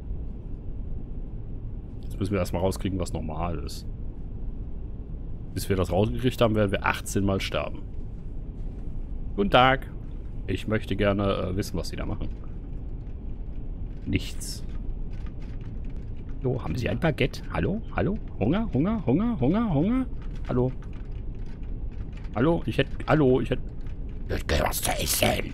Jetzt müssen wir erstmal rauskriegen, was normal ist. Bis wir das rausgekriegt haben, werden wir 18 Mal sterben. Guten Tag. Ich möchte gerne wissen, was Sie da machen. Nichts. So, haben Sie ein Baguette? Hallo? Hallo? Hunger? Hunger? Hunger? Hunger? Hunger? Hallo? Hallo? Ich hätte was zu essen.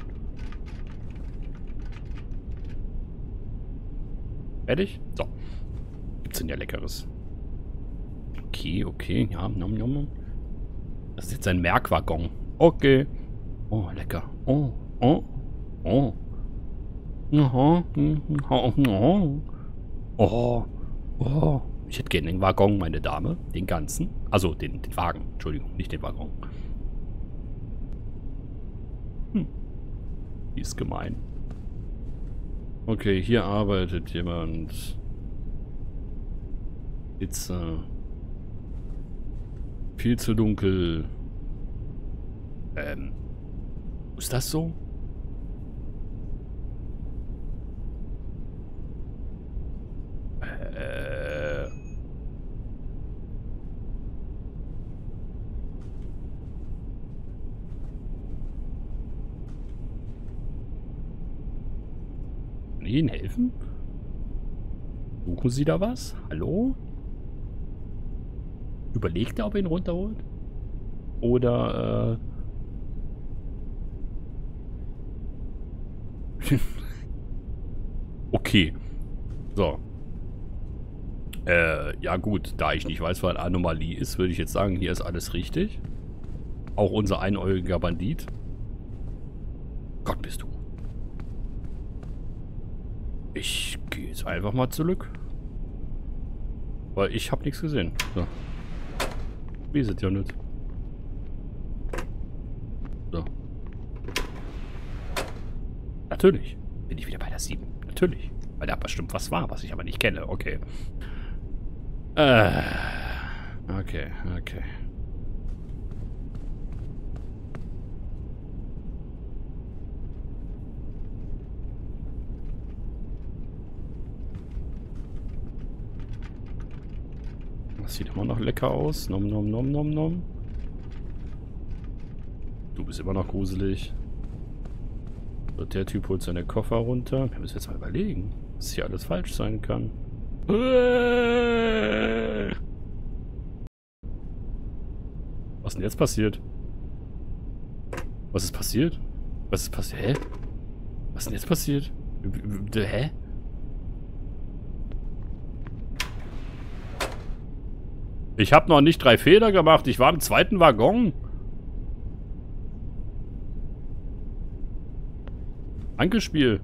Fertig? So. Gibt's denn ja Leckeres? Okay, okay. Ja, nom, nom. Das ist jetzt ein Merkwaggon. Okay. Oh, lecker. Oh, oh, oh. Oh, oh. Ich hätte gerne den Waggon, meine Dame. Den ganzen. Also, den Wagen. Entschuldigung, nicht den Waggon. Die ist gemein. Okay, hier arbeitet jemand. Pizza. Viel zu dunkel. Ist das so? Kann ich Ihnen helfen? Suchen Sie da was? Hallo? Überlegt er, ob er ihn runterholt? Oder, okay. So. Ja gut, da ich nicht weiß, was eine Anomalie ist, würde ich jetzt sagen, hier ist alles richtig. Auch unser einäugiger Bandit. Gott bist du. Ich gehe jetzt einfach mal zurück. Weil ich habe nichts gesehen. So. Wie ist es ja nicht. So. Natürlich. Bin ich wieder bei der 7. Natürlich. Weil da bestimmt was war, was ich aber nicht kenne. Okay. Okay, okay. Das sieht immer noch lecker aus. Nom, nom, nom, nom, nom. Du bist immer noch gruselig. So, der Typ holt seine Koffer runter. Wir müssen jetzt mal überlegen, was hier alles falsch sein kann. Was ist denn jetzt passiert? Was ist passiert? Was ist passiert? Hä? Was ist denn jetzt passiert? Hä? Ich habe noch nicht 3 Fehler gemacht. Ich war im 2. Waggon. Danke, Spiel.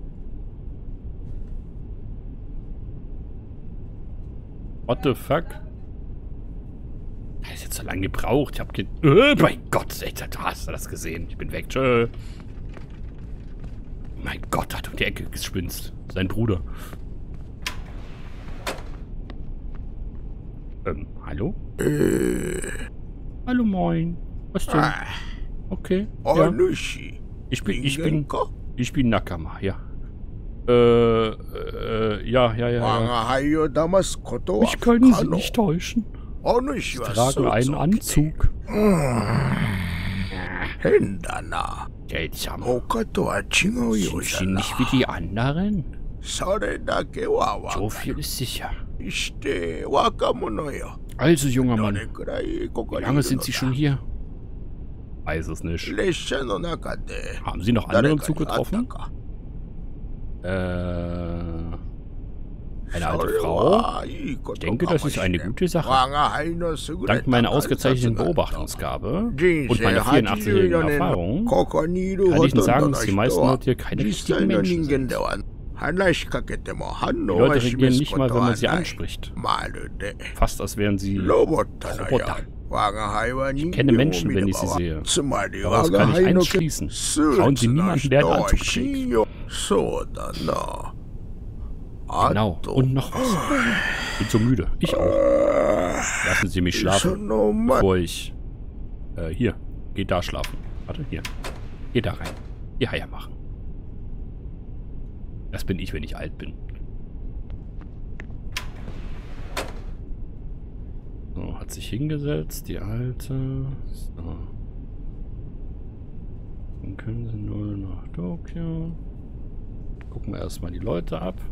What the fuck? Das ist jetzt so lange gebraucht. Ich hab mein Gott, ey, hast du das gesehen? Ich bin weg. Tschö. Mein Gott, hat um die Ecke gespinst. Sein Bruder. Hallo? Hallo, moin. Was denn? Okay. Ja. Ich bin Nakama, ja. Ja. Mich können Sie nicht täuschen. Sie tragen einen Anzug. Seltsam. Sind Sie nicht wie die anderen? So viel ist sicher. Also, junger Mann, wie lange sind Sie schon hier? Weiß es nicht. Haben Sie noch andere im Zug getroffen? Eine alte Frau? Ich denke, das ist eine gute Sache. Dank meiner ausgezeichneten Beobachtungsgabe und meiner 84-jährigen Erfahrung kann ich Ihnen sagen, dass die meisten Leute hier keine richtigen Menschen sind. Die Leute reagieren nicht mal, wenn man sie anspricht. Fast als wären sie Roboter. Ich kenne Menschen, wenn ich sie sehe. Daraus kann ich eins schließen. Schauen Sie niemanden, der einen Anzug trägt. Genau. Und noch was. Ich bin so müde. Ich auch. Lassen Sie mich schlafen, bevor ich... hier. Geh da schlafen. Warte, hier. Geh da rein. Die Haie machen. Das bin ich, wenn ich alt bin. So, hat sich hingesetzt, die Alte. So. Dann können sie nur nach Tokio. Gucken wir erstmal die Leute ab.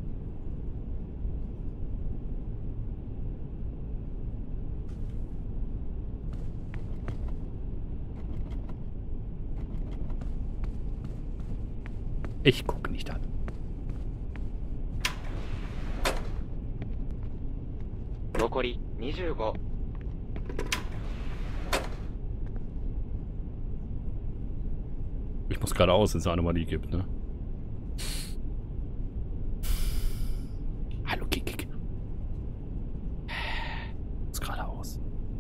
Ich gucke nicht an. Ich muss geradeaus, wenn es eine Anomalie gibt, ne? Hallo, Kick. Muss geradeaus.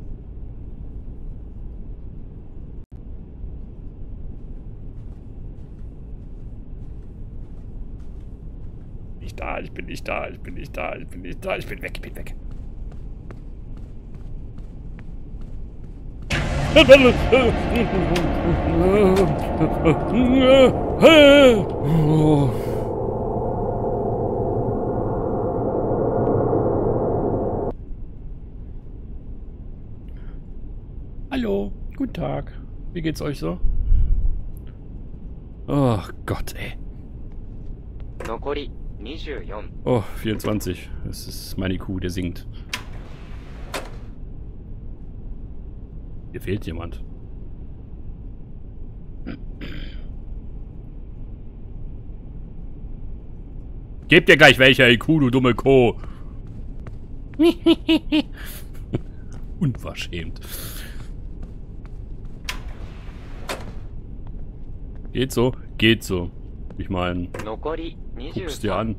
Nicht da, ich bin nicht da, ich bin nicht da, ich bin nicht da, ich bin weg, ich bin weg. Hallo, guten Tag. Wie geht's euch so? Oh Gott, ey. Oh, 24. Das ist meine Kuh, der singt. Hier fehlt jemand. Gebt dir gleich welche, ey Kuh, du dumme Kuh. Unverschämt. Geht so? Geht so. Ich meine, guck's dir an.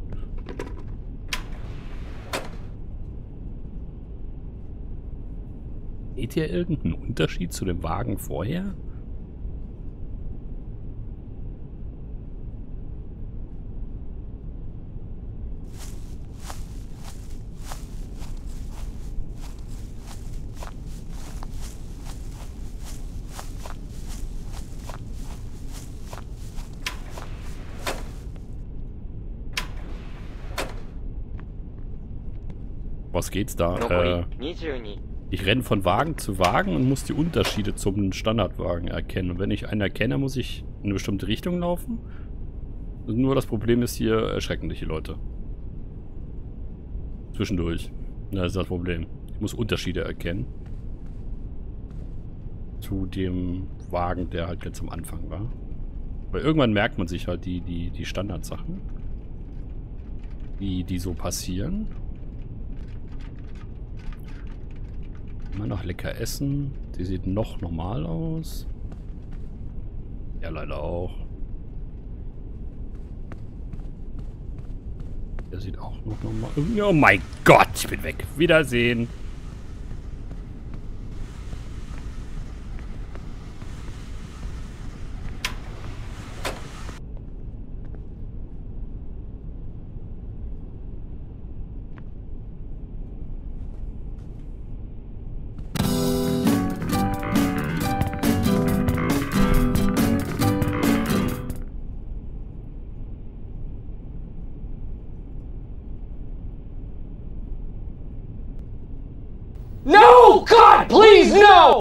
Seht ihr irgendeinen Unterschied zu dem Wagen vorher? Was geht's da? Ich renne von Wagen zu Wagen und muss die Unterschiede zum Standardwagen erkennen. Und wenn ich einen erkenne, muss ich in eine bestimmte Richtung laufen. Nur das Problem ist hier, erschrecken dich die Leute. Zwischendurch. Das ist das Problem. Ich muss Unterschiede erkennen. Zu dem Wagen, der halt ganz am Anfang war. Weil irgendwann merkt man sich halt die Standardsachen. Die so passieren. Immer noch lecker essen. Die sieht noch normal aus. Ja, leider auch. Der sieht auch noch normal. Oh mein Gott, ich bin weg. Wiedersehen. No! God, please, no!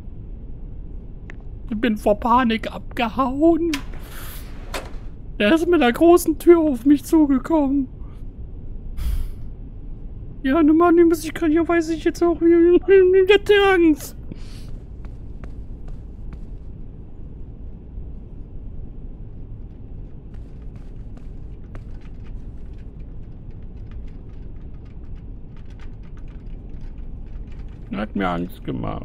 Ich bin vor Panik abgehauen. Er ist mit einer großen Tür auf mich zugekommen. Ja, ne Mann, muss ich gerade, ja, weiß ich jetzt auch, wie hätte Angst. Hat mir Angst gemacht.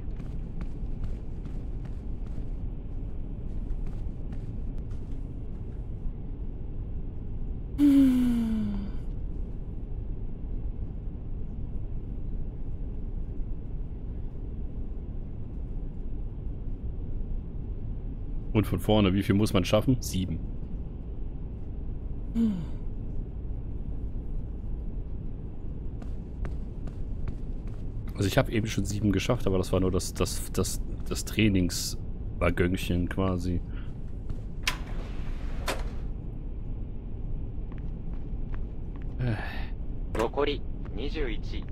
Und von vorne, wie viel muss man schaffen? 7. Also ich habe eben schon 7 geschafft, aber das war nur das Trainingswagönchen quasi. Nokori 21.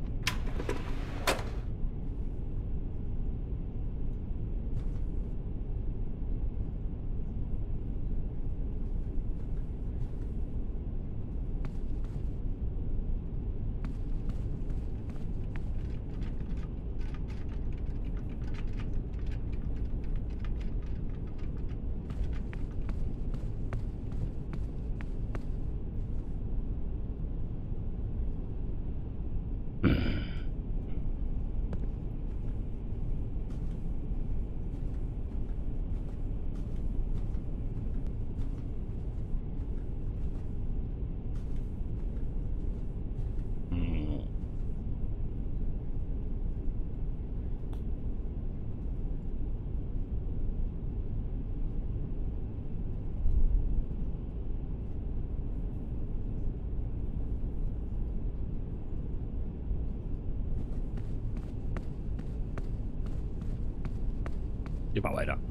Geh mal weiter.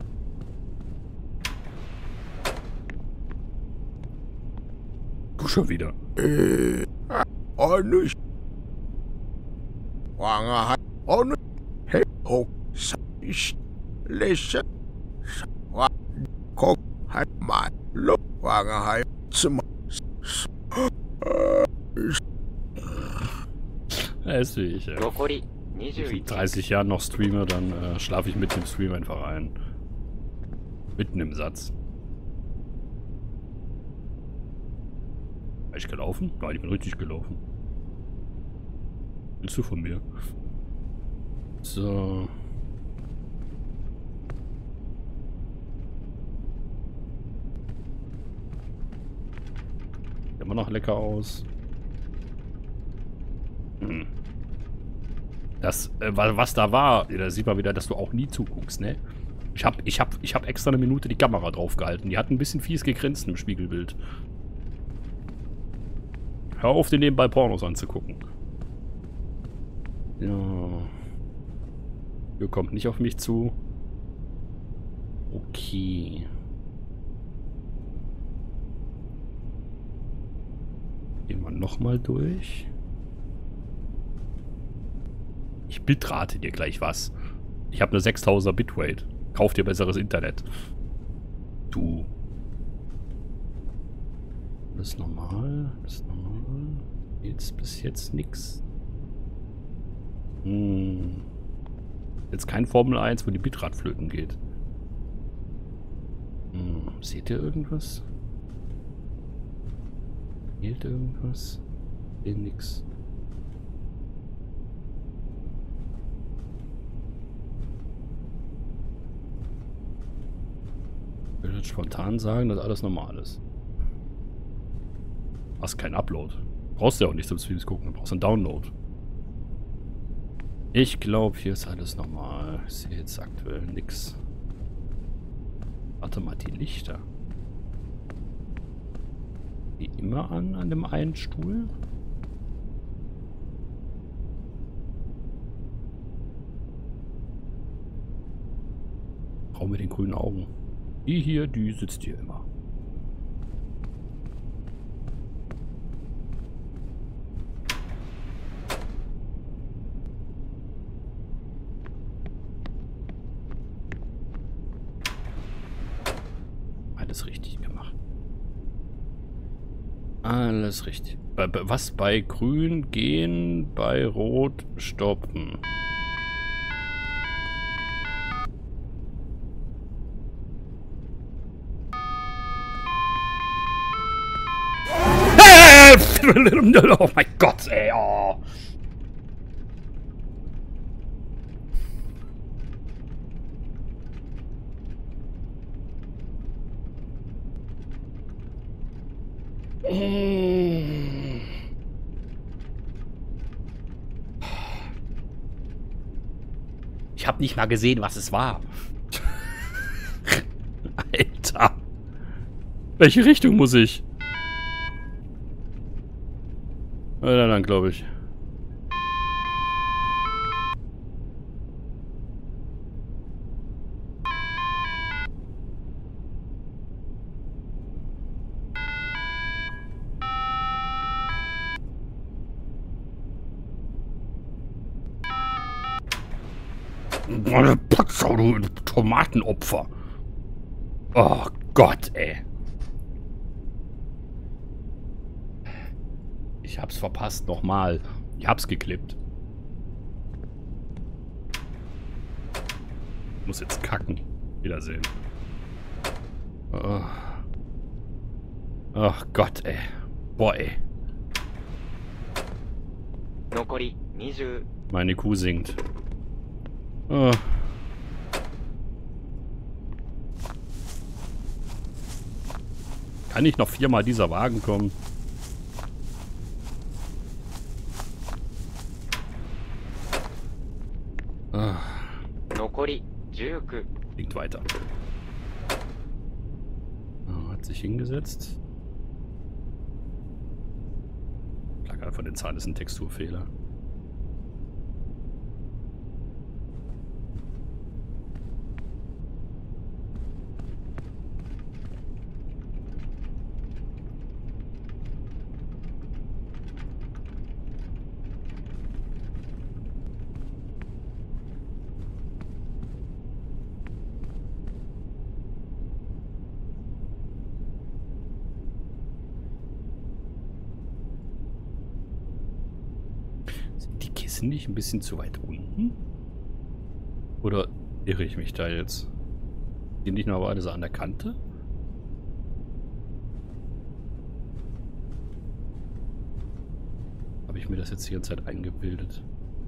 Du schon wieder. Onus. Wanga onus. Hey, ho, sais, lesa. Wa, ko, hai, ma, lo, wanga hai, zima. Das sehe ich, ja. 残り Wenn ich in 21。 30 Jahren noch streame, dann schlafe ich mitten im Stream einfach ein. Mitten im Satz. Bin ich gelaufen? Nein, ich bin richtig gelaufen. Willst du von mir? So. Sieht immer noch lecker aus. Hm. Das, was da war, da sieht man wieder, dass du auch nie zuguckst, ne? Ich hab extra eine Minute die Kamera drauf gehalten. Die hat ein bisschen fies gegrinst im Spiegelbild. Hör auf, dir nebenbei Pornos anzugucken. Ja. Ihr kommt nicht auf mich zu. Okay. Gehen wir nochmal durch. Ich bitrate dir gleich was. Ich habe eine 6000er Bitrate. Kauf dir besseres Internet. Du. Das ist normal. Das ist normal. Jetzt bis jetzt nix. Jetzt kein Formel 1, wo die Bitrate flöten geht. Seht ihr irgendwas? Fehlt irgendwas? Fehlt nix. Ich würde jetzt spontan sagen, dass alles normal ist. Hast keinen Upload. Brauchst du ja auch nicht zum Streams gucken, du brauchst einen Download. Ich glaube, hier ist alles normal. Ich sehe jetzt aktuell nichts. Warte mal, die Lichter. Die immer an dem einen Stuhl? Brauchen wir den grünen Augen. Die hier, die sitzt hier immer. Alles richtig gemacht. Alles richtig. Was bei grün gehen, bei rot stoppen. Oh mein Gott, ey. Oh. Ich habe nicht mal gesehen, was es war. Alter. Welche Richtung muss ich? Na dann, glaube ich. Meine Patzer, du Tomatenopfer. Oh Gott, ey. Ich hab's verpasst, nochmal. Ich hab's geklippt. Muss jetzt kacken. Wiedersehen. Oh. Ach Gott, ey. Boah, ey. 残り20。 Meine Kuh singt. Oh. Kann nicht noch 4-mal dieser Wagen kommen? Ah. 残り19。 Liegt weiter. Oh, hat sich hingesetzt. Plagge von den Zahlen ist ein Texturfehler. Sind nicht ein bisschen zu weit unten? Oder irre ich mich da jetzt? Sind nicht noch beide so an der Kante? Habe ich mir das jetzt die ganze Zeit eingebildet?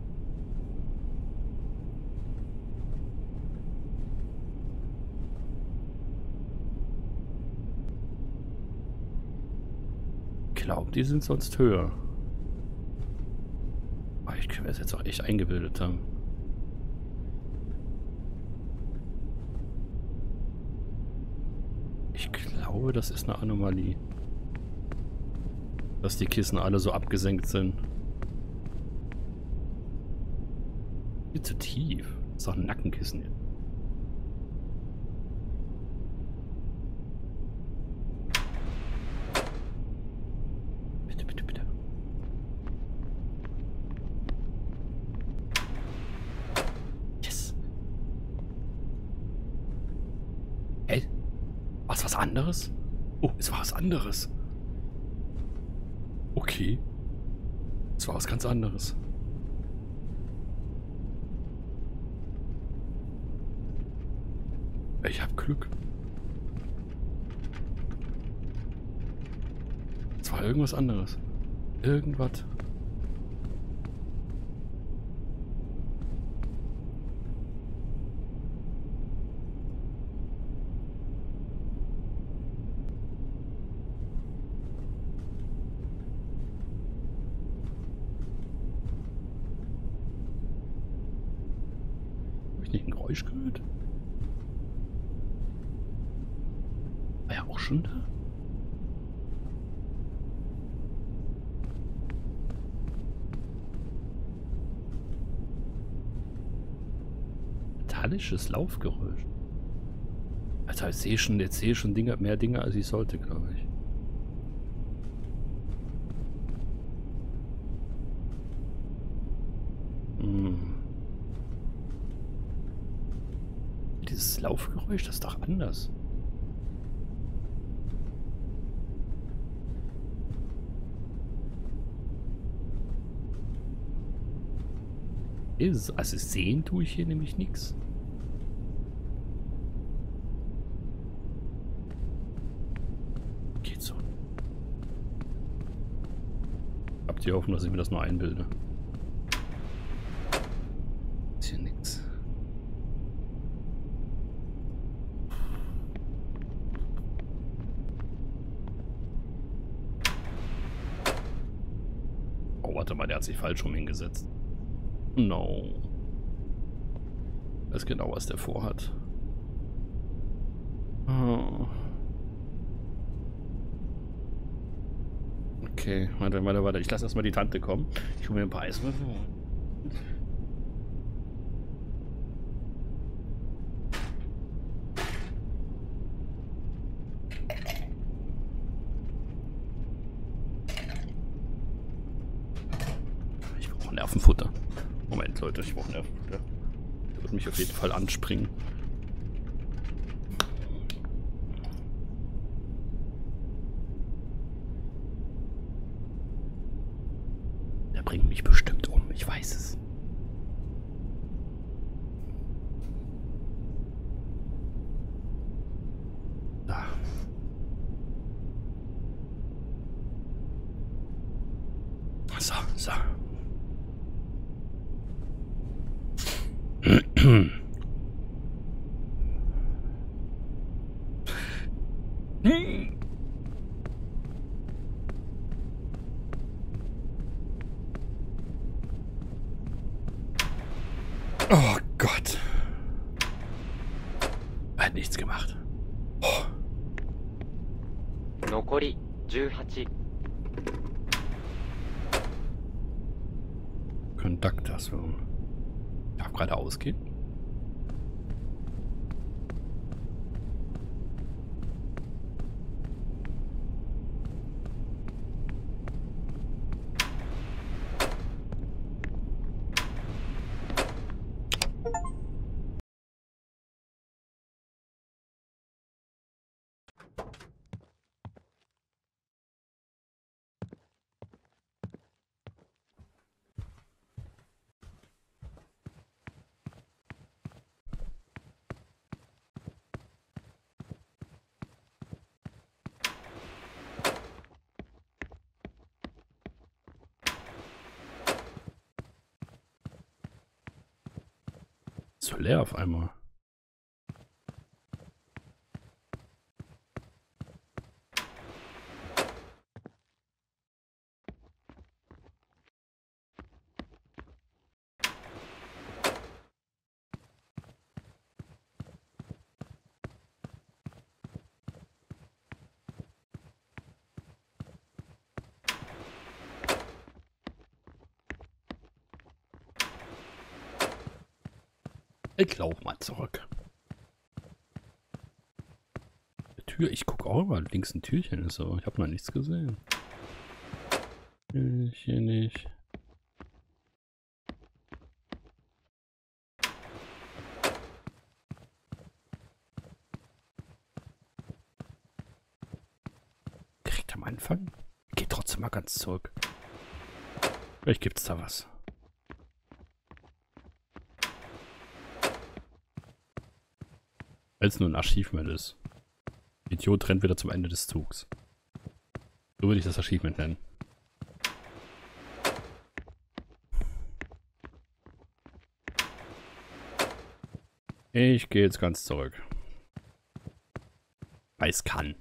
Ich glaube, die sind sonst höher. Ich könnte mir das jetzt auch echt eingebildet haben. Ich glaube, das ist eine Anomalie. Dass die Kissen alle so abgesenkt sind. Viel zu tief. Das ist doch ein Nackenkissen hier. Bitte, bitte, bitte. Yes. Hey? Was anderes? Oh, es war was anderes. Okay. Es war was ganz anderes. Ich hab Glück. Es war irgendwas anderes. Irgendwas. Habe ich nicht ein Geräusch gehört? War ja auch schon da? Metallisches Laufgeräusch. Alter, jetzt sehe ich schon Dinge, mehr Dinge, als ich sollte, glaube ich. Dieses Laufgeräusch, das ist doch anders. Also sehen tue ich hier nämlich nichts. Geht so. Habt ihr Hoffnung, dass ich mir das nur einbilde? Ist hier nichts. warte mal, der hat sich falsch rum hingesetzt. No. Ich weiß genau, was der vorhat. Oh. Okay, warte. Ich lasse erstmal die Tante kommen. Ich hole mir ein paar Eiswürfel. Ich brauche Nervenfutter. Moment, Leute, ich brauche Nervenfutter. Der wird mich auf jeden Fall anspringen. Der bringt mich bestimmt um, ich weiß es. Da. So. Oh Gott. Er hat nichts gemacht. Oh. 残り18 Kontaktation. Darf gerade ausgehen? So leer auf einmal. Ich lauf mal zurück. Die Tür, ich gucke auch mal, links ein Türchen ist so. Ich habe noch nichts gesehen. Hier nicht. Direkt am Anfang? Geht trotzdem mal ganz zurück. Vielleicht gibt's da was. Weil es nur ein Achievement ist. Idiot rennt wieder zum Ende des Zugs. So würde ich das Achievement nennen. Ich gehe jetzt ganz zurück. Weil es kann.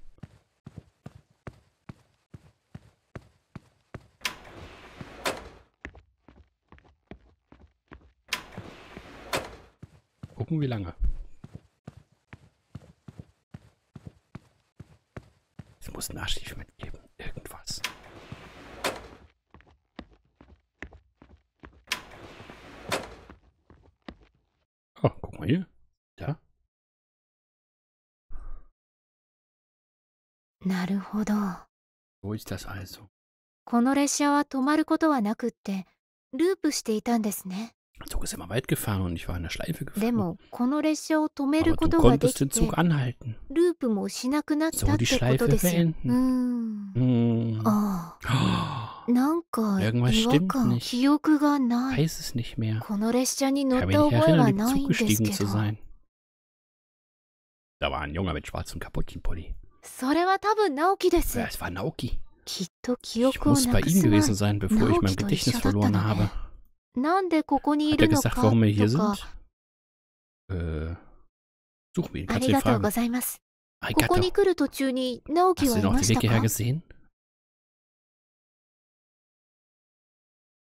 Gucken, wie lange. Es muss ein Achievement geben. Irgendwas. Oh, guck mal hier. Da. なるほど。 Wo ist das also? この列車は止まることはなくって、ループしていたんですね。 Der Zug ist immer weit gefahren und ich war in der Schleife で gefahren. も、この列車を止め Aber るこ du とがで konntest き den て、 Zug anhalten. ループもしなくなった So っ die てこと Schleife ですよ。 beenden. ああ。 Oh, なんか、違 Irgendwas 和 stimmt 感、 nicht. 記憶がない。 weiß es nicht mehr. この列車に乗っ Ich kann た mich nicht 覚えは erinnern, ないんです zugestiegen け zu ど。 sein. Da war ein Junge mit schwarzem Kaputtchenpulli. それは多分直樹です。 Ja, es war Naoki. きっと記 Ich 憶を muss な bei く ihm す前 gewesen sein, bevor ich mein Naoki と一 Gedächtnis 緒だったの verloren ね。 habe. なんでここにい Hat er るの gesagt, か warum wir hier とか。 sind? Suchen wir ihn. あ Kannst り du ihn がとう fragen? ございます。ここ Arigato. に来る途中に直樹 Hast は du い noch ま den し Weg た hierher か？ gesehen?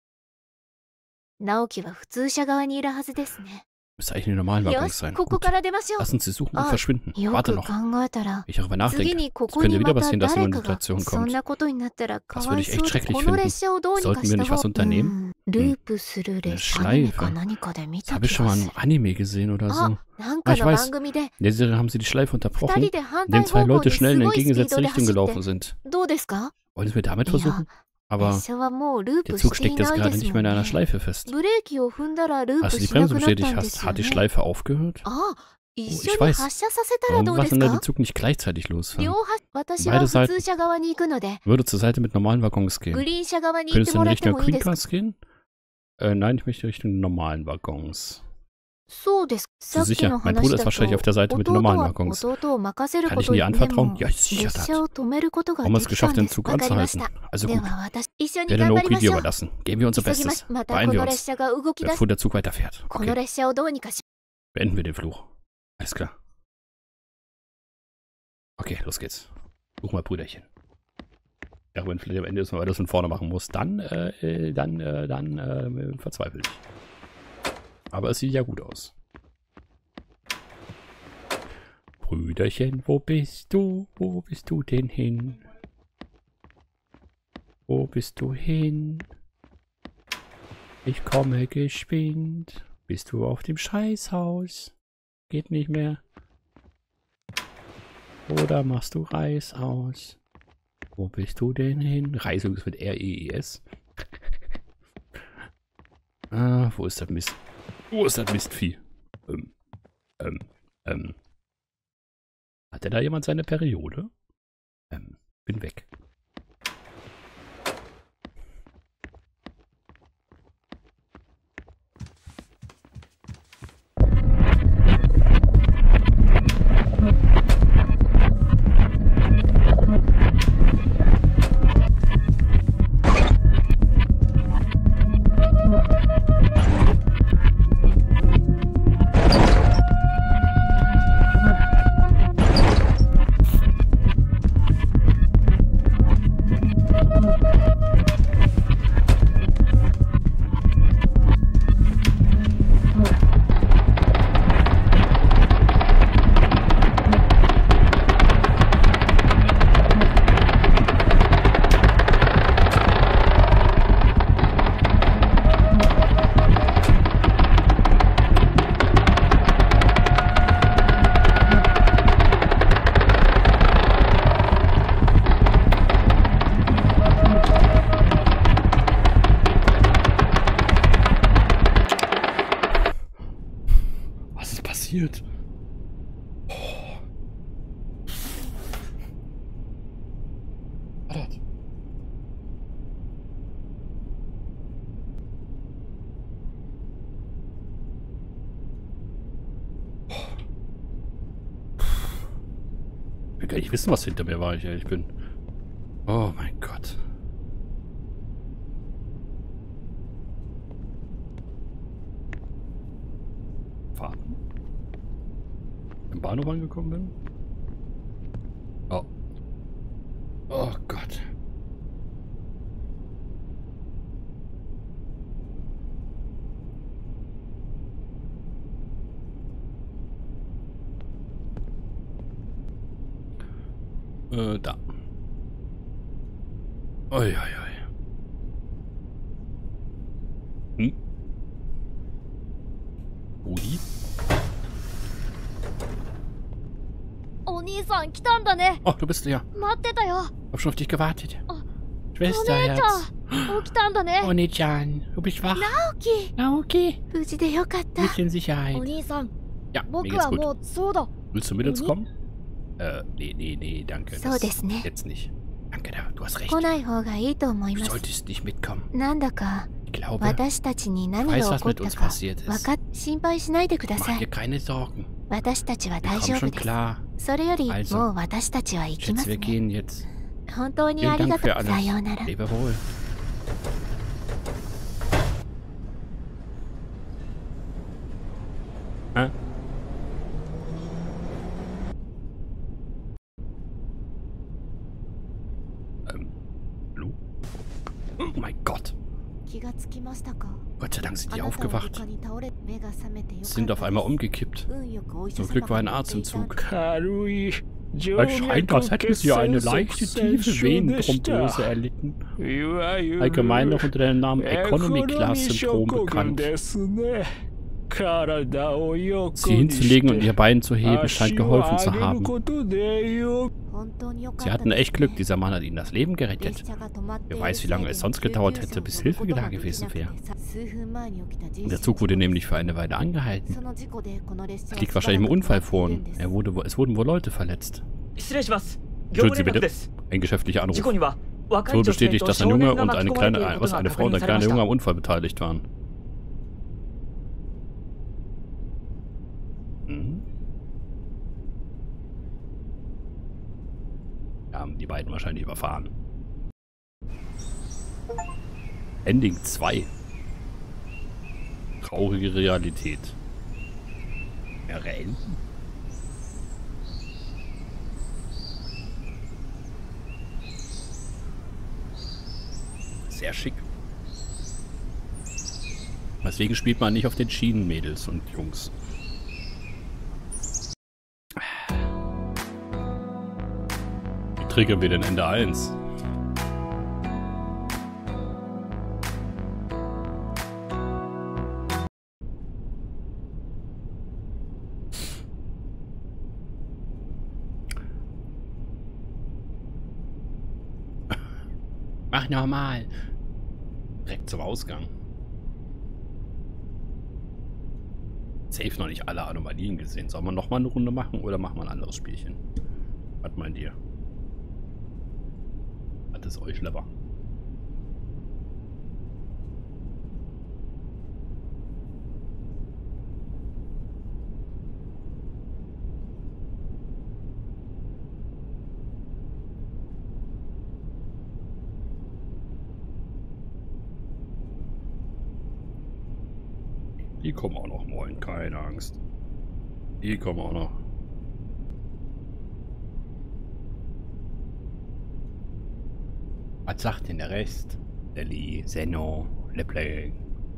直樹は普通車側にいるはずですね。 Müsste eigentlich in den normalen よ Waggons し、 sein. ここ Gut. から出ましょう。 Lass uns sie suchen und Ah, verschwinden. よ Warte く noch. 考えたら、 Ich darüber 次 nachdenke. にこ Es こに könnte ま wieder た passieren, dass 誰 eine かが Mutation そん kommt. なことになったらか Das わ würde い ich そう echt で、 schrecklich この finden. 列車をどうにか Sollten し wir た nicht was 方が、 unternehmen? ループする列車、 Schleife. 何か何かで見 Das た habe ich 気 schon が mal す im る。 Anime gesehen oder so. あ、なん Ah, か ich の番 weiß. 組で In der Serie haben sie die Schleife 二 unterbrochen, 人で反 indem 対 zwei 方向 Leute に schnell す in ごいスピー entgegengesetzte ドで Richtung 走っ gelaufen て、 sind. どうですか？ Wollen wir damit いや、 versuchen? Aber 列車はもうルー der プし Zug てい steckt jetzt ない gerade で nicht す mehr も in ん einer ね。 Schleife fest. ブレーキを踏んだらルー Hast プ du die しな Bremse くなったん bestätigt? で Hast, すよ hat die ね。 Schleife aufgehört? あ、一緒 ich に weiß. 発車させたら Warum どうで was す denn der か？ Zug nicht gleichzeitig 両 losfahren? 端、私は Beide 普 Seiten. 通車側に行くので、 Würde zur Seite mit normalen Waggons グ gehen. リーン車側に行っ Könntest て du も in らって Richtung もいいですか？ Queen Class gehen? Nein, ich möchte Richtung normalen Waggons. そうです。さっき sicher. の Mein 話 Bruder ist だ wahrscheinlich auf と、 der Seite mit den 弟 normalen は Waggons. 弟を任せる Kann こ ich と ihm で die も anvertrauen? Ja, 列 sicher. 車を止めることが Haben wir で es きた geschafft, んで den す。 Zug わかりまし anzuhalten. た。 Also で gut. は私、一緒に Werde 頑張り Naoki ま dir しょう。 überlassen. Geben wir unser 急ぎま Bestes. す。また Beeilen こ wir の列 uns. 車が動き出す。 Bevor der Zug weiterfährt. この Okay. 列車をどうにかし、 Beenden wir den Fluch. Alles klar. Okay, los geht's. Such mal Brüderchen. Ja, wenn vielleicht am Ende ist, weil das von vorne machen muss, dann verzweifle ich. Aber es sieht ja gut aus. Brüderchen, wo bist du? Wo bist du denn hin? Wo bist du hin? Ich komme geschwind. Bist du auf dem Scheißhaus? Geht nicht mehr. Oder machst du Reis aus? Wo bist du denn hin? Reis übrigens mit R-E-E-S. Ah, wo ist das Mist? Wo ist das Mistvieh? Hatte da jemand seine Periode? Bin weg. passiert? Oh. Verdammt. Ich will gar nicht wissen, was hinter mir war, ich ehrlich bin. Oh mein Gott. Warten. Im Bahnhof angekommen bin? Oh. Oh Gott. Da. Ui, ui, ui. Hm? Udi? お兄さん来たんだね。 Oh, du bist ja. 待ってたよ。 Hab schon auf dich gewartet. Oh. Schwesterherz. 起きたんだね。 Oni-chan, du bist wach. 直樹、 Naoki, 無事でよかった。 bist in お Sicherheit. 兄さん、 Ja, mir 僕 geht's はも gut. うそうだ。 Willst du mit uns kommen? Nee, danke. そうですね。 Jetzt nicht. Danke, du hast recht. 来ない方がいいと思い Du ます solltest nicht mitkommen. なんだか Ich glaube, 私たちに何 ich が weiß, 起 was こっ mit た uns か passiert わ ist. かっ心配しないでくだ Mach さ dir い keine Sorgen. 私たちは Wir 大 kommen 丈夫 schon です klar. それより Also, もう私たちは行きま Schätze, す wir ね gehen jetzt. 本当に Vielen あり Dank がと für う alles. さようなら Lebe wohl. Hä? Hallo? Oh mein Gott. Gott sei Dank sind die aufgewacht. Sind auf einmal umgekippt. Zum Glück war ein Arzt im Zug. Es scheint, als hätten sie eine leichte, tiefe Venenthrombose erlitten. Allgemein noch unter dem Namen Economy Class Syndrom bekannt. Sie hinzulegen und ihr Bein zu heben, scheint geholfen zu haben. Sie hatten echt Glück, dieser Mann hat ihnen das Leben gerettet. Wer weiß, wie lange es sonst gedauert hätte, bis Hilfe da gewesen wäre. Der Zug wurde nämlich für eine Weile angehalten. Es liegt wahrscheinlich im Unfall vor. Es wurden wohl Leute verletzt. Entschuldigen Sie bitte, ein geschäftlicher Anruf. Es wurde bestätigt, dass ein Junge und eine Frau und ein kleiner Junge am Unfall beteiligt waren. Haben die beiden wahrscheinlich überfahren. Ending 2. Traurige Realität. Mehrere Enden? Sehr schick. Deswegen spielt man nicht auf den Schienen, Mädels und Jungs. Triggern wir denn Ende 1? Mach normal. Direkt zum Ausgang. Safe noch nicht alle Anomalien gesehen. Sollen wir nochmal eine Runde machen oder machen wir ein anderes Spielchen? Was meint ihr? Was ist euch lieber? Die kommen auch noch, moin, keine Angst. Die kommen auch noch. Was sagt denn der Rest? Ellie, Zeno, LePlay.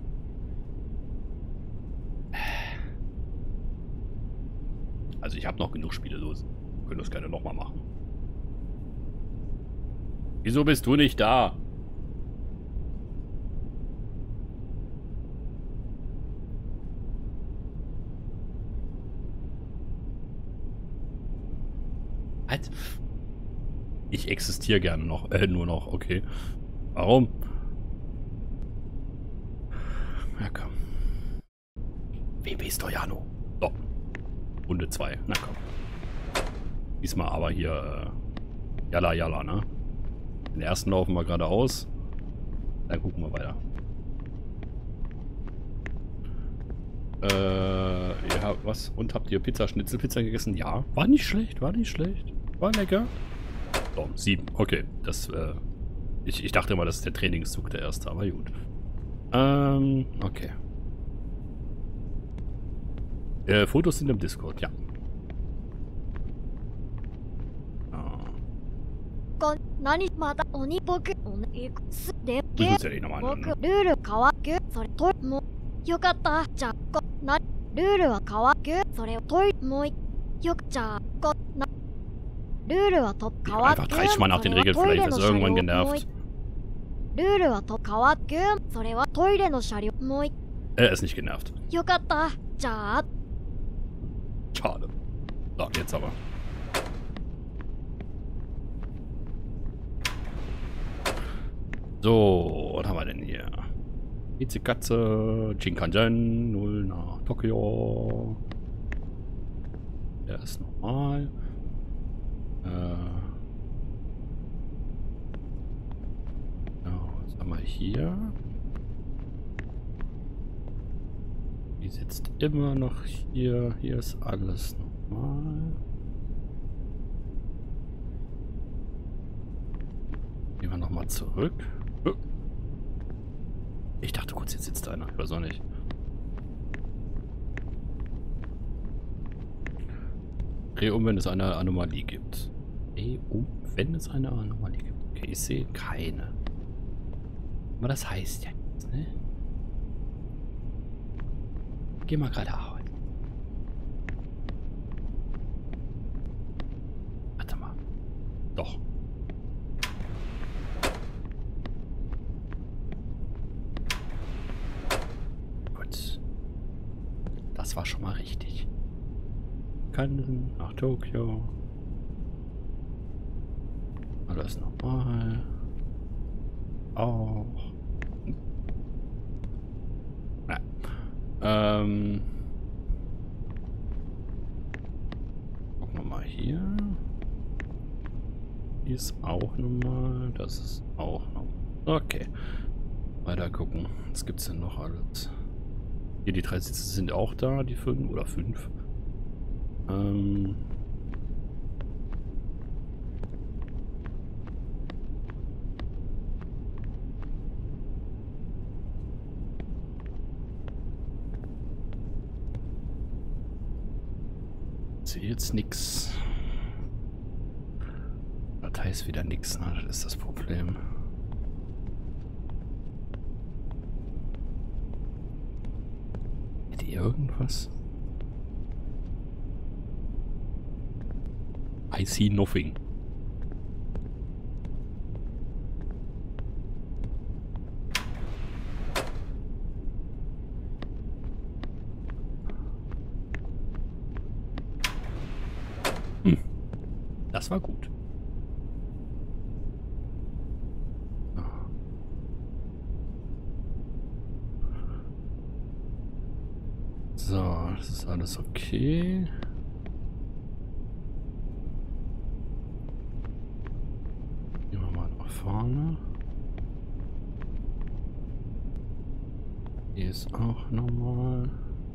Also ich habe noch genug Spiele los. Wir können das gerne nochmal machen. Wieso bist du nicht da? Was? Ich existiere gerne noch. Nur noch, okay. Warum? Na komm. WB Stojano. So. Runde 2. Na komm. Diesmal aber hier Jalla Jalla, ne? Den ersten laufen wir geradeaus. Dann gucken wir weiter. Ja, was? Und habt ihr Schnitzelpizza gegessen? Ja. War nicht schlecht, war nicht schlecht. War lecker. So, 7. Okay. Das, ich dachte immer, das ist der Trainingszug der erste, aber gut. Okay. Fotos sind im Discord, ja. Ich muss ja nicht nochmal anhören, ne? よかった。じゃあ、ルールは変わる。それをもうよくじゃあ、ルールは変わる。 Einfach 30 Mal nach den Regeln, vielleicht ist irgendwann genervt. ルールは変わる。それはトイレの車両。もう ist nicht genervt. よかった。じゃあ。 Schade. So, jetzt aber. So, was haben wir denn hier? Katze, Shinkansen, 0 nach Tokio. Der ist normal. Ja, was haben wir hier? Die sitzt immer noch hier. Hier ist alles normal. Gehen wir nochmal zurück. Ich dachte kurz, jetzt sitzt einer. Ich weiß auch nicht. Dreh um, wenn es eine Anomalie gibt. Dreh um, wenn es eine Anomalie gibt. Okay, ich sehe keine. Aber das heißt ja Ne? Geh mal geradeaus. Warte mal. Doch. Gut. Das war schon mal richtig. Kanten nach Tokio. Alles normal. Auch. Ja. Gucken wir mal hier. Die ist auch normal. Das ist auch normal. Okay. Weiter gucken. Was gibt's denn noch alles? Hier, die 3 Sitze sind auch da, die 5 oder 5. Sehe jetzt nix. Datei ist wieder nix, ne? Das ist das Problem. Hätte ihr irgendwas? I see nothing. Das war gut. So, das ist alles okay. Gehen wir mal nach vorne. Hier ist auch normal.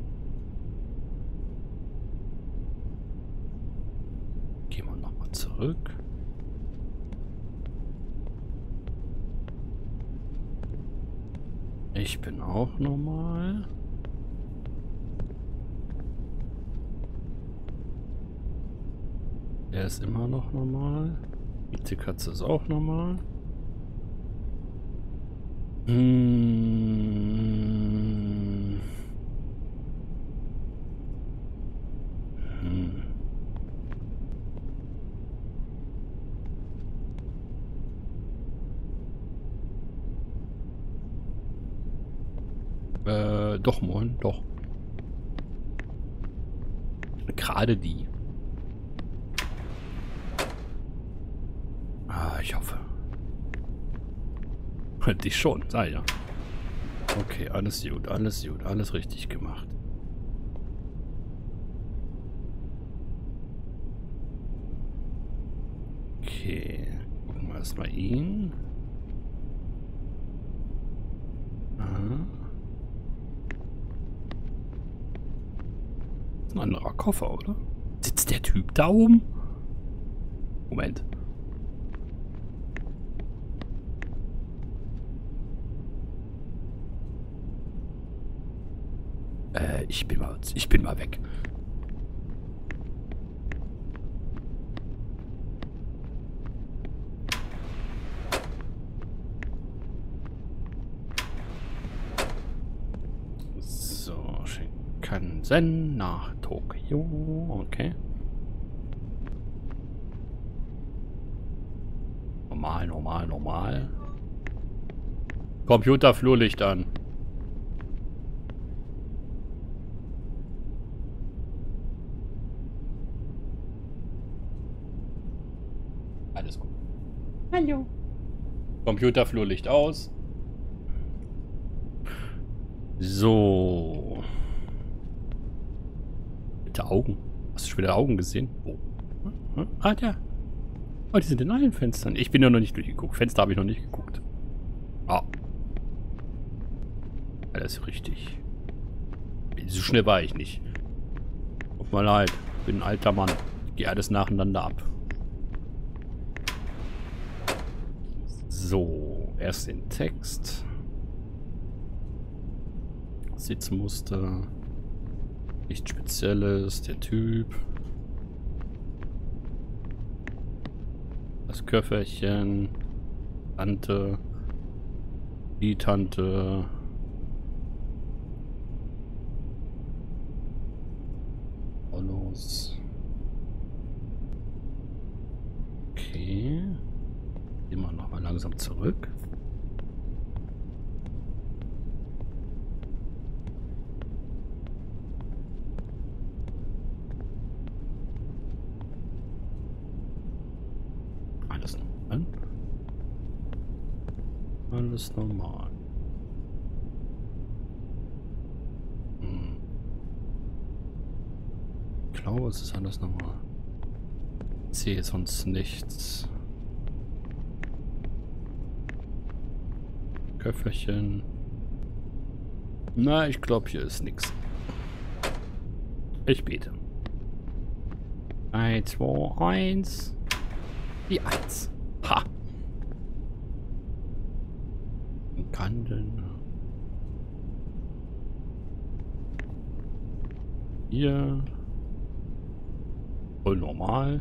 Gehen wir nochmal zurück. Ich bin auch normal. Er ist immer noch normal. Die Katze ist auch normal. Doch, moin, doch. Gerade die. Ah, ich hoffe. Die schon, sei ja. Okay, alles gut, alles richtig gemacht. Okay, gucken wir erstmal ihn. Aha. Das ist ein anderer Koffer, oder? Sitzt der Typ da oben? Moment. Ich bin mal weg. So, Shinkansen nach Tokio. Okay. Normal. Computerflurlicht an. Alles gut. Hallo. Computerflurlicht aus. So. Bitte Augen. Hast du schon wieder Augen gesehen? Oh. Ah, ja. Oh, die sind in allen Fenstern. Ich bin ja noch nicht durchgeguckt. Fenster habe ich noch nicht geguckt. Ah. Alles richtig. So schnell war ich nicht. Tut mir leid. Ich bin ein alter Mann. Ich gehe alles nacheinander ab. So. Erst den Text. Sitzmuster. Nichts Spezielles. Der Typ. Das Köfferchen. Tante. Die Tante. 1. Okay. Gehen wir nochmal langsam zurück. Alles normal. Alles normal. Ich glaube, es ist alles normal. Ich sehe sonst nichts. Köfferchen. Na, ich glaube, hier ist nichts. Ich bete. 3, 2, 1. Die 1. Ha! Kanten. Hier. Voll normal.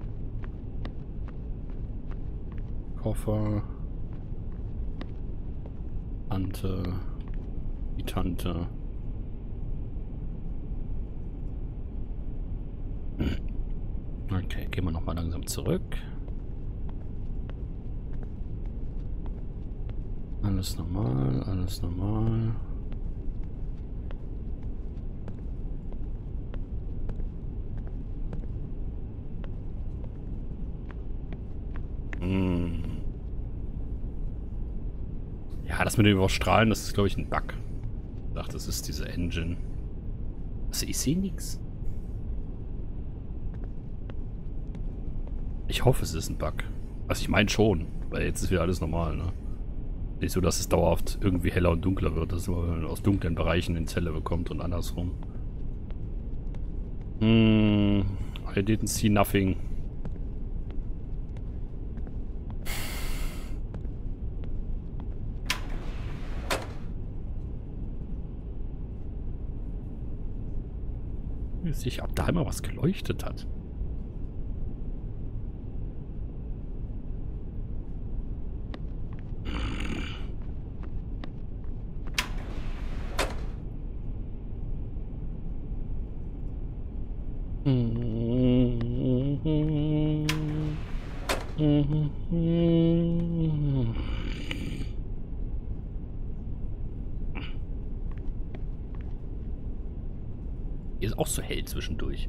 Koffer. Tante. Die Tante. Okay, gehen wir nochmal langsam zurück. Alles normal, alles normal. Ja, das mit dem Überstrahlen, das ist, glaube ich, ein Bug. Ich dachte, das ist diese Engine. Also, ich sehe nichts. Ich hoffe, es ist ein Bug. Also, ich meine schon, weil jetzt ist wieder alles normal, ne? Nicht so, dass es dauerhaft irgendwie heller und dunkler wird, dass man aus dunklen Bereichen in Zelle bekommt und andersrum. I didn't see nothing. Sicher, ob da immer was geleuchtet hat. Hier ist auch so hell zwischendurch.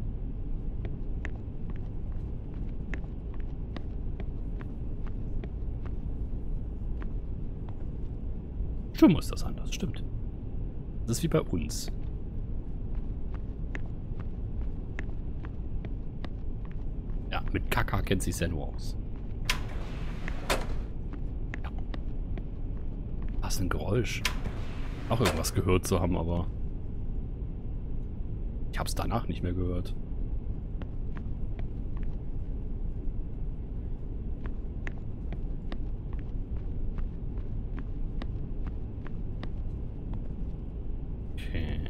Schon ist das anders, stimmt. Das ist wie bei uns. Ja, mit Kaka kennt sich ja nur aus. Ja. Was ein Geräusch. Auch irgendwas gehört zu haben, aber ich hab's danach nicht mehr gehört. Okay.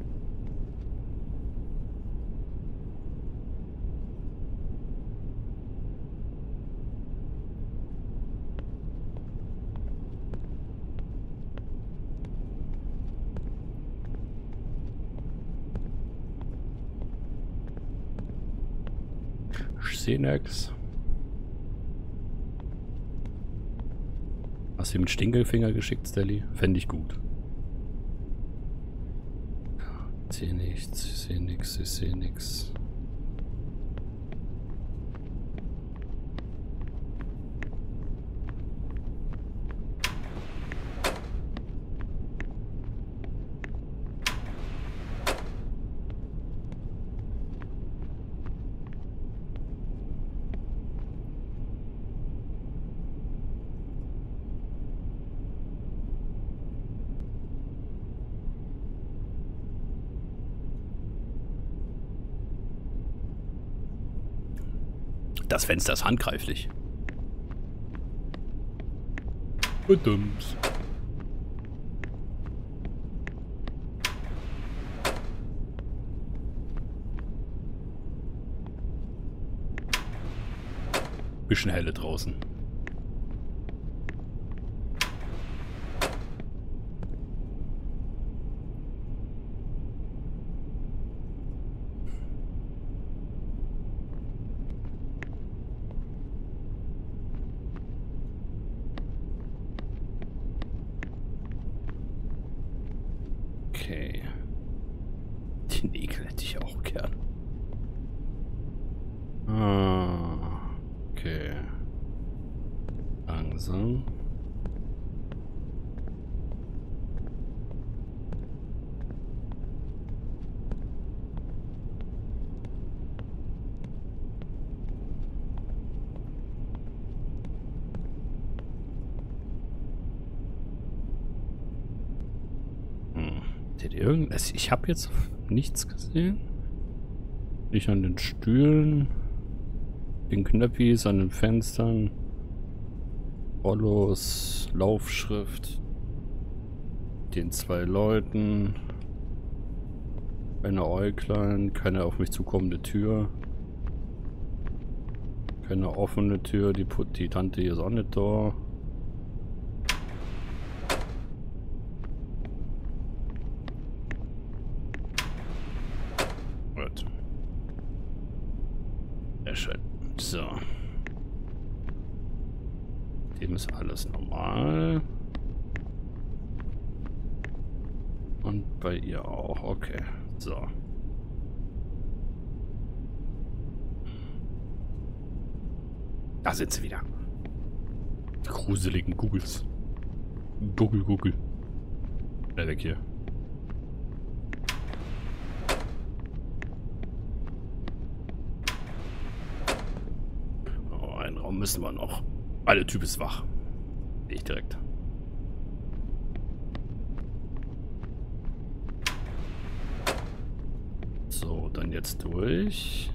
Ich sehe nix. Hast du ihm den Stinkelfinger geschickt, Stelly? Fände ich gut. Ich sehe nichts, ich sehe nichts, ich sehe nichts. Das Fenster ist handgreiflich. Verdammt. Bisschen helle draußen. Okay. Die Nägel hätte ich auch gern. Ah, okay. Langsam. Ich habe jetzt nichts gesehen. Nicht an den Stühlen, den Knöppis, an den Fenstern, Rollos, Laufschrift, den 2 Leuten, keine Äuglein, keine auf mich zukommende Tür, keine offene Tür, die Tante hier ist auch nicht da. Gut. Sehr schön. So. Dem ist alles normal. Und bei ihr auch. Okay. So. Da sind sie wieder. Die gruseligen Googles. Google. Schnell weg hier. Oh, einen Raum müssen wir noch. Der Typ ist wach. Sehe ich direkt. So, dann jetzt durch.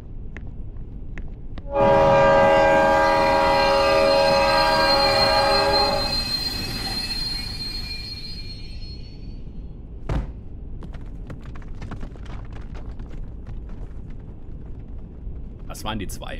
Das waren die 2.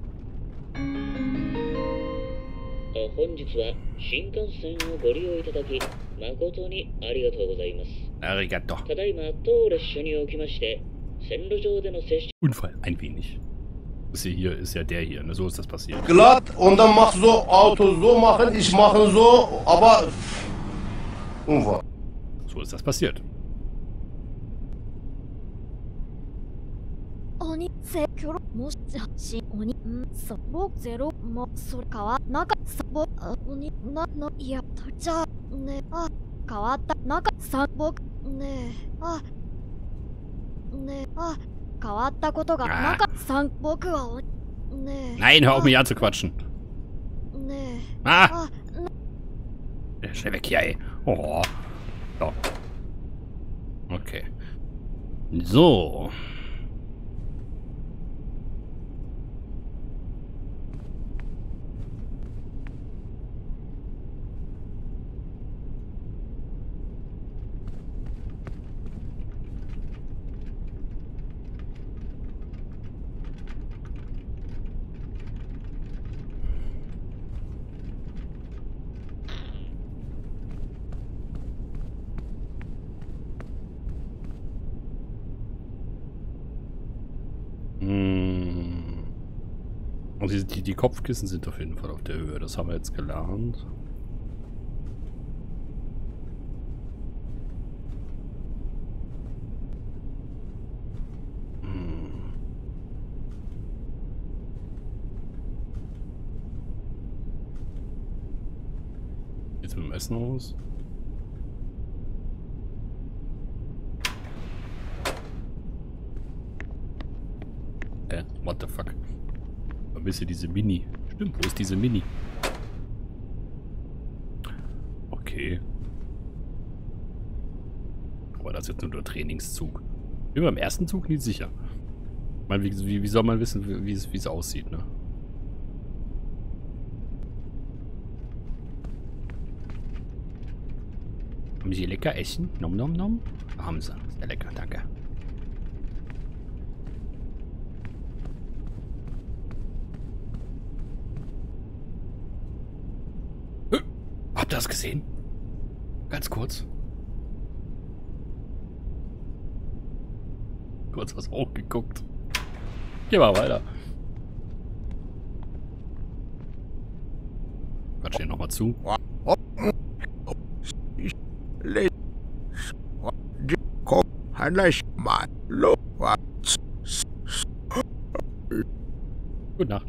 本日は新幹線をご利用いただき誠にありがとうございます。 Arigato. ただいま当列車におきまして線路上での接触 Unfall, ein wenig. Das hier ist ja der hier, ne? So ist das passiert. Glatt und dann mach so, Auto so machen, ich mache so, aber Unfall. So ist das passiert. 鬼せきょろもしし鬼そぼゼロもそれかわなかさぼ鬼ないやじゃね変わったなんかさぼね変わったことがなんかさ僕は鬼ね Nein, hör auf mich anzuquatschen. ね Ah! Schnell weg hier, ey. Oh. So. Okay. So. Also die Kopfkissen sind auf jeden Fall auf der Höhe. Das haben wir jetzt gelernt. Jetzt mit dem Essen aus. What the fuck? Vermisse diese Mini. Stimmt, wo ist diese Mini? Okay. Aber das ist jetzt nur der Trainingszug. Bin beim ersten Zug nicht sicher. Ich meine, wie soll man wissen, wie es aussieht, ne? Haben Sie lecker essen? Nom nom nom? Haben sie. Sehr lecker, danke. Habt ihr das gesehen? Ganz kurz. Kurz was hochgeguckt. Geh mal weiter. Quatsch hier nochmal zu. Hannes mal lo wa Gute Nacht.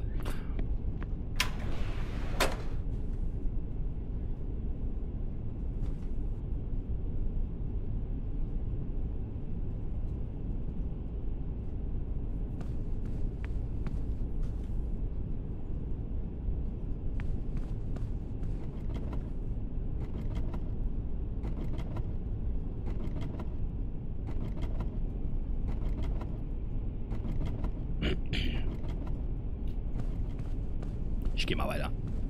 Ich gehe mal weiter.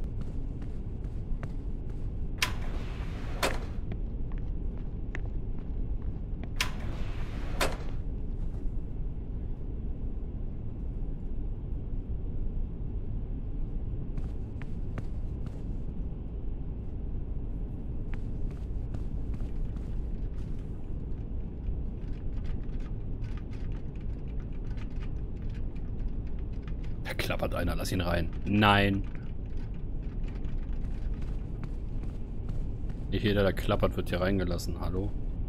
Da klappert einer, lass ihn rein. Nein. Nicht jeder, der klappert, wird hier reingelassen. Hallo?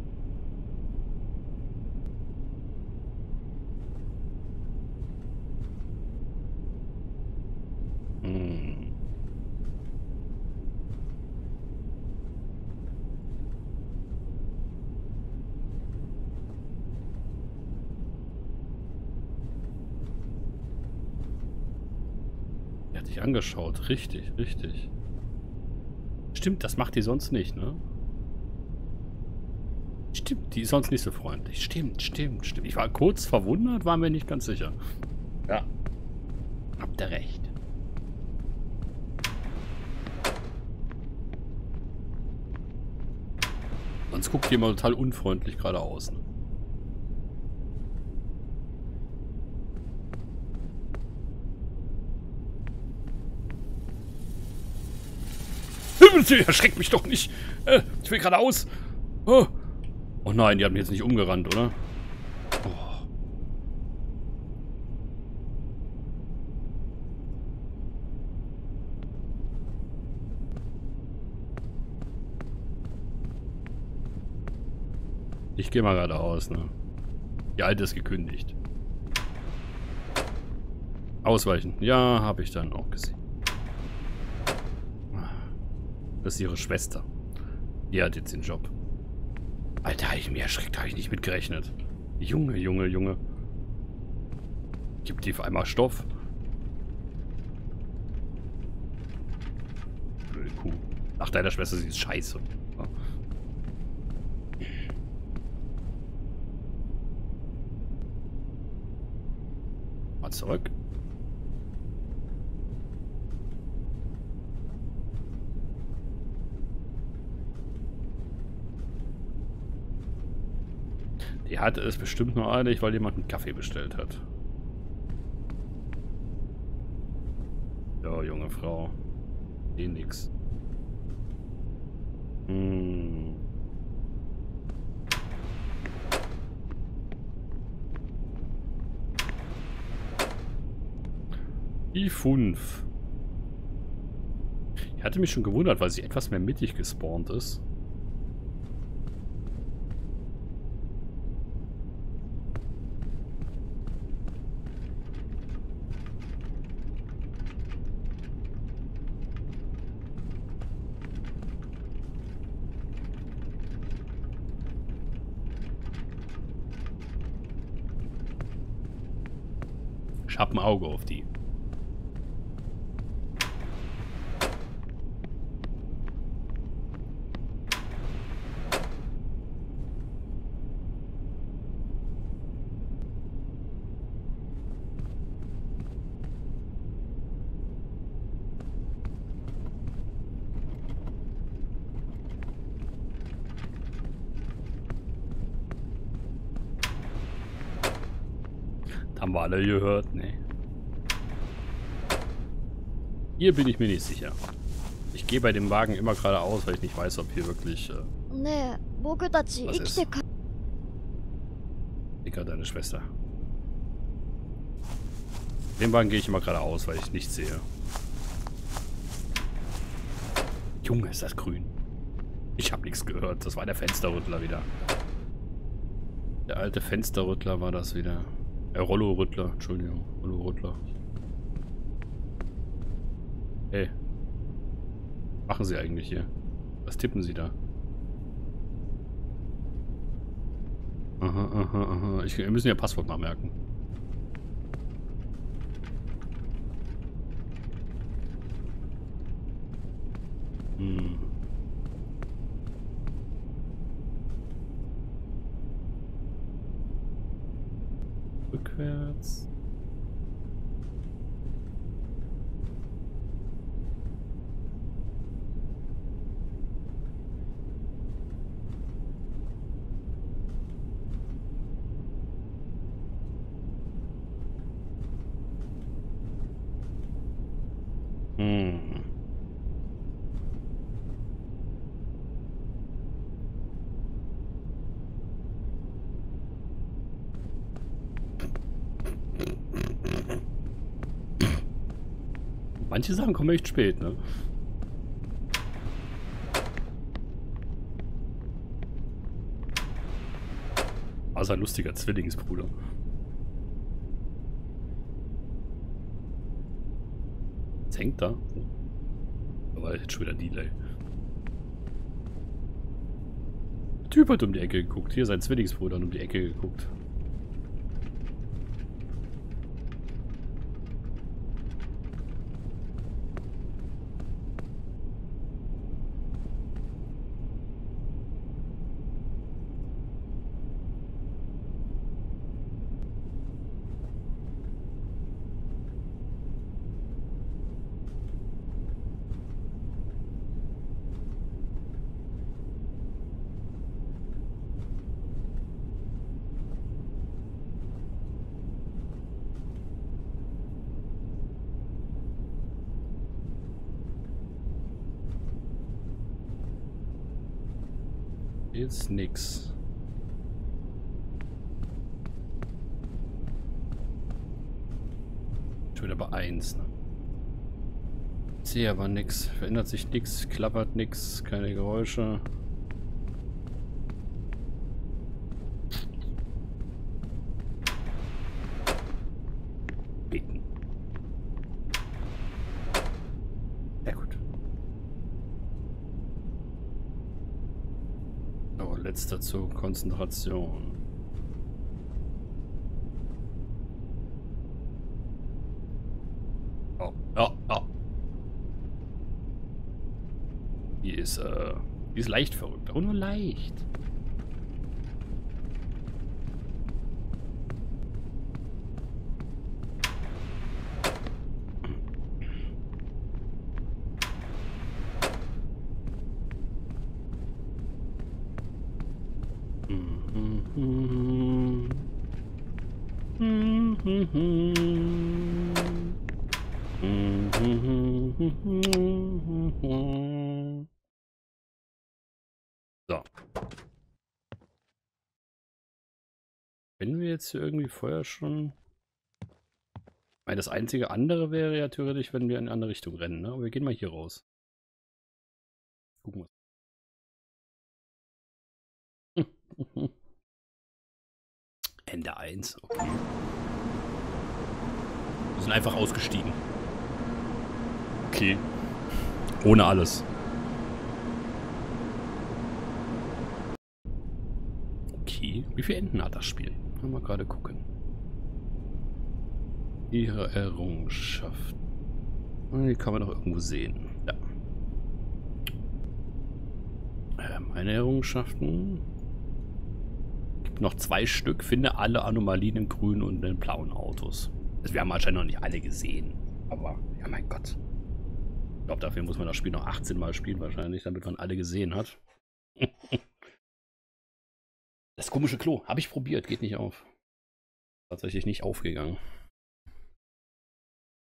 Der hat dich angeschaut. Richtig, richtig. Stimmt, das macht die sonst nicht, ne? Stimmt, die ist sonst nicht so freundlich. Stimmt, stimmt, stimmt. Ich war kurz verwundert, war mir nicht ganz sicher. Ja. Habt ihr recht. Sonst guckt die immer total unfreundlich geradeaus, ne? Erschreckt mich doch nicht. Ich will geradeaus. Oh. Oh nein, die haben mich jetzt nicht umgerannt, oder? Oh. Ich gehe mal geradeaus, ne? Die Alte ist gekündigt. Ausweichen. Ja, habe ich dann auch gesehen. Das ist ihre Schwester. Die hat jetzt den Job. Alter, habe ich mich erschreckt, habe ich nicht mitgerechnet. Junge, Junge, Junge. Gibt die auf einmal Stoff? Blöde Kuh. Ach, deiner Schwester, sie ist scheiße. Ja. Mal zurück. Die hatte es bestimmt nur eilig, weil jemand einen Kaffee bestellt hat. Ja, junge Frau. Eh nix. Die 5. Ich hatte mich schon gewundert, weil sie etwas mehr mittig gespawnt ist. Ich hab ein Auge auf die. Haben wir alle gehört? Nee. Hier bin ich mir nicht sicher. Ich gehe bei dem Wagen immer geradeaus, weil ich nicht weiß, ob hier wirklich... was ist? Dicker, deine Schwester. Den Wagen gehe ich immer geradeaus, weil ich nichts sehe. Junge, ist das grün. Ich habe nichts gehört. Das war der Fensterrüttler wieder. Der alte Fensterrüttler war das wieder. Rollo-Rüttler, Entschuldigung. Rollo-Rüttler. Hey. Was machen Sie eigentlich hier? Was tippen Sie da? Aha, aha, aha. Wir müssen ja Passwort nachmerken. Hm. Rückwärts. Hm. Manche Sachen kommen echt spät, ne? War sein lustiger Zwillingsbruder. Jetzt hängt da. Aber jetzt schon wieder Delay. Der Typ hat um die Ecke geguckt. Hier sein Zwillingsbruder hat um die Ecke geguckt. Jetzt nix. Schon wieder bei 1. Ne? Sehe aber nix. Verändert sich nix. Klappert nix. Keine Geräusche. Beten. Sehr gut. Aber letzter Zug. Konzentration. Oh, oh, oh. Die ist leicht verrückt, aber nur leicht. So. Wenn wir jetzt hier irgendwie vorher schon... Weil das einzige andere wäre ja theoretisch, wenn wir in eine andere Richtung rennen, ne? Aber wir gehen mal hier raus. Gucken wir. Ende 1, okay. Wir sind einfach ausgestiegen. Okay. Ohne alles. Okay. Wie viele Enden hat das Spiel? Mal gerade gucken. Ihre Errungenschaft. Die kann man doch irgendwo sehen. Ja. Meine Errungenschaften. Gibt noch 2 Stück. Finde alle Anomalien in grünen und in blauen Autos. Also wir haben wahrscheinlich noch nicht alle gesehen. Aber, ja mein Gott. Ich glaube, dafür muss man das Spiel noch 18 Mal spielen wahrscheinlich, damit man alle gesehen hat. Das komische Klo. Habe ich probiert. Geht nicht auf. Tatsächlich nicht aufgegangen.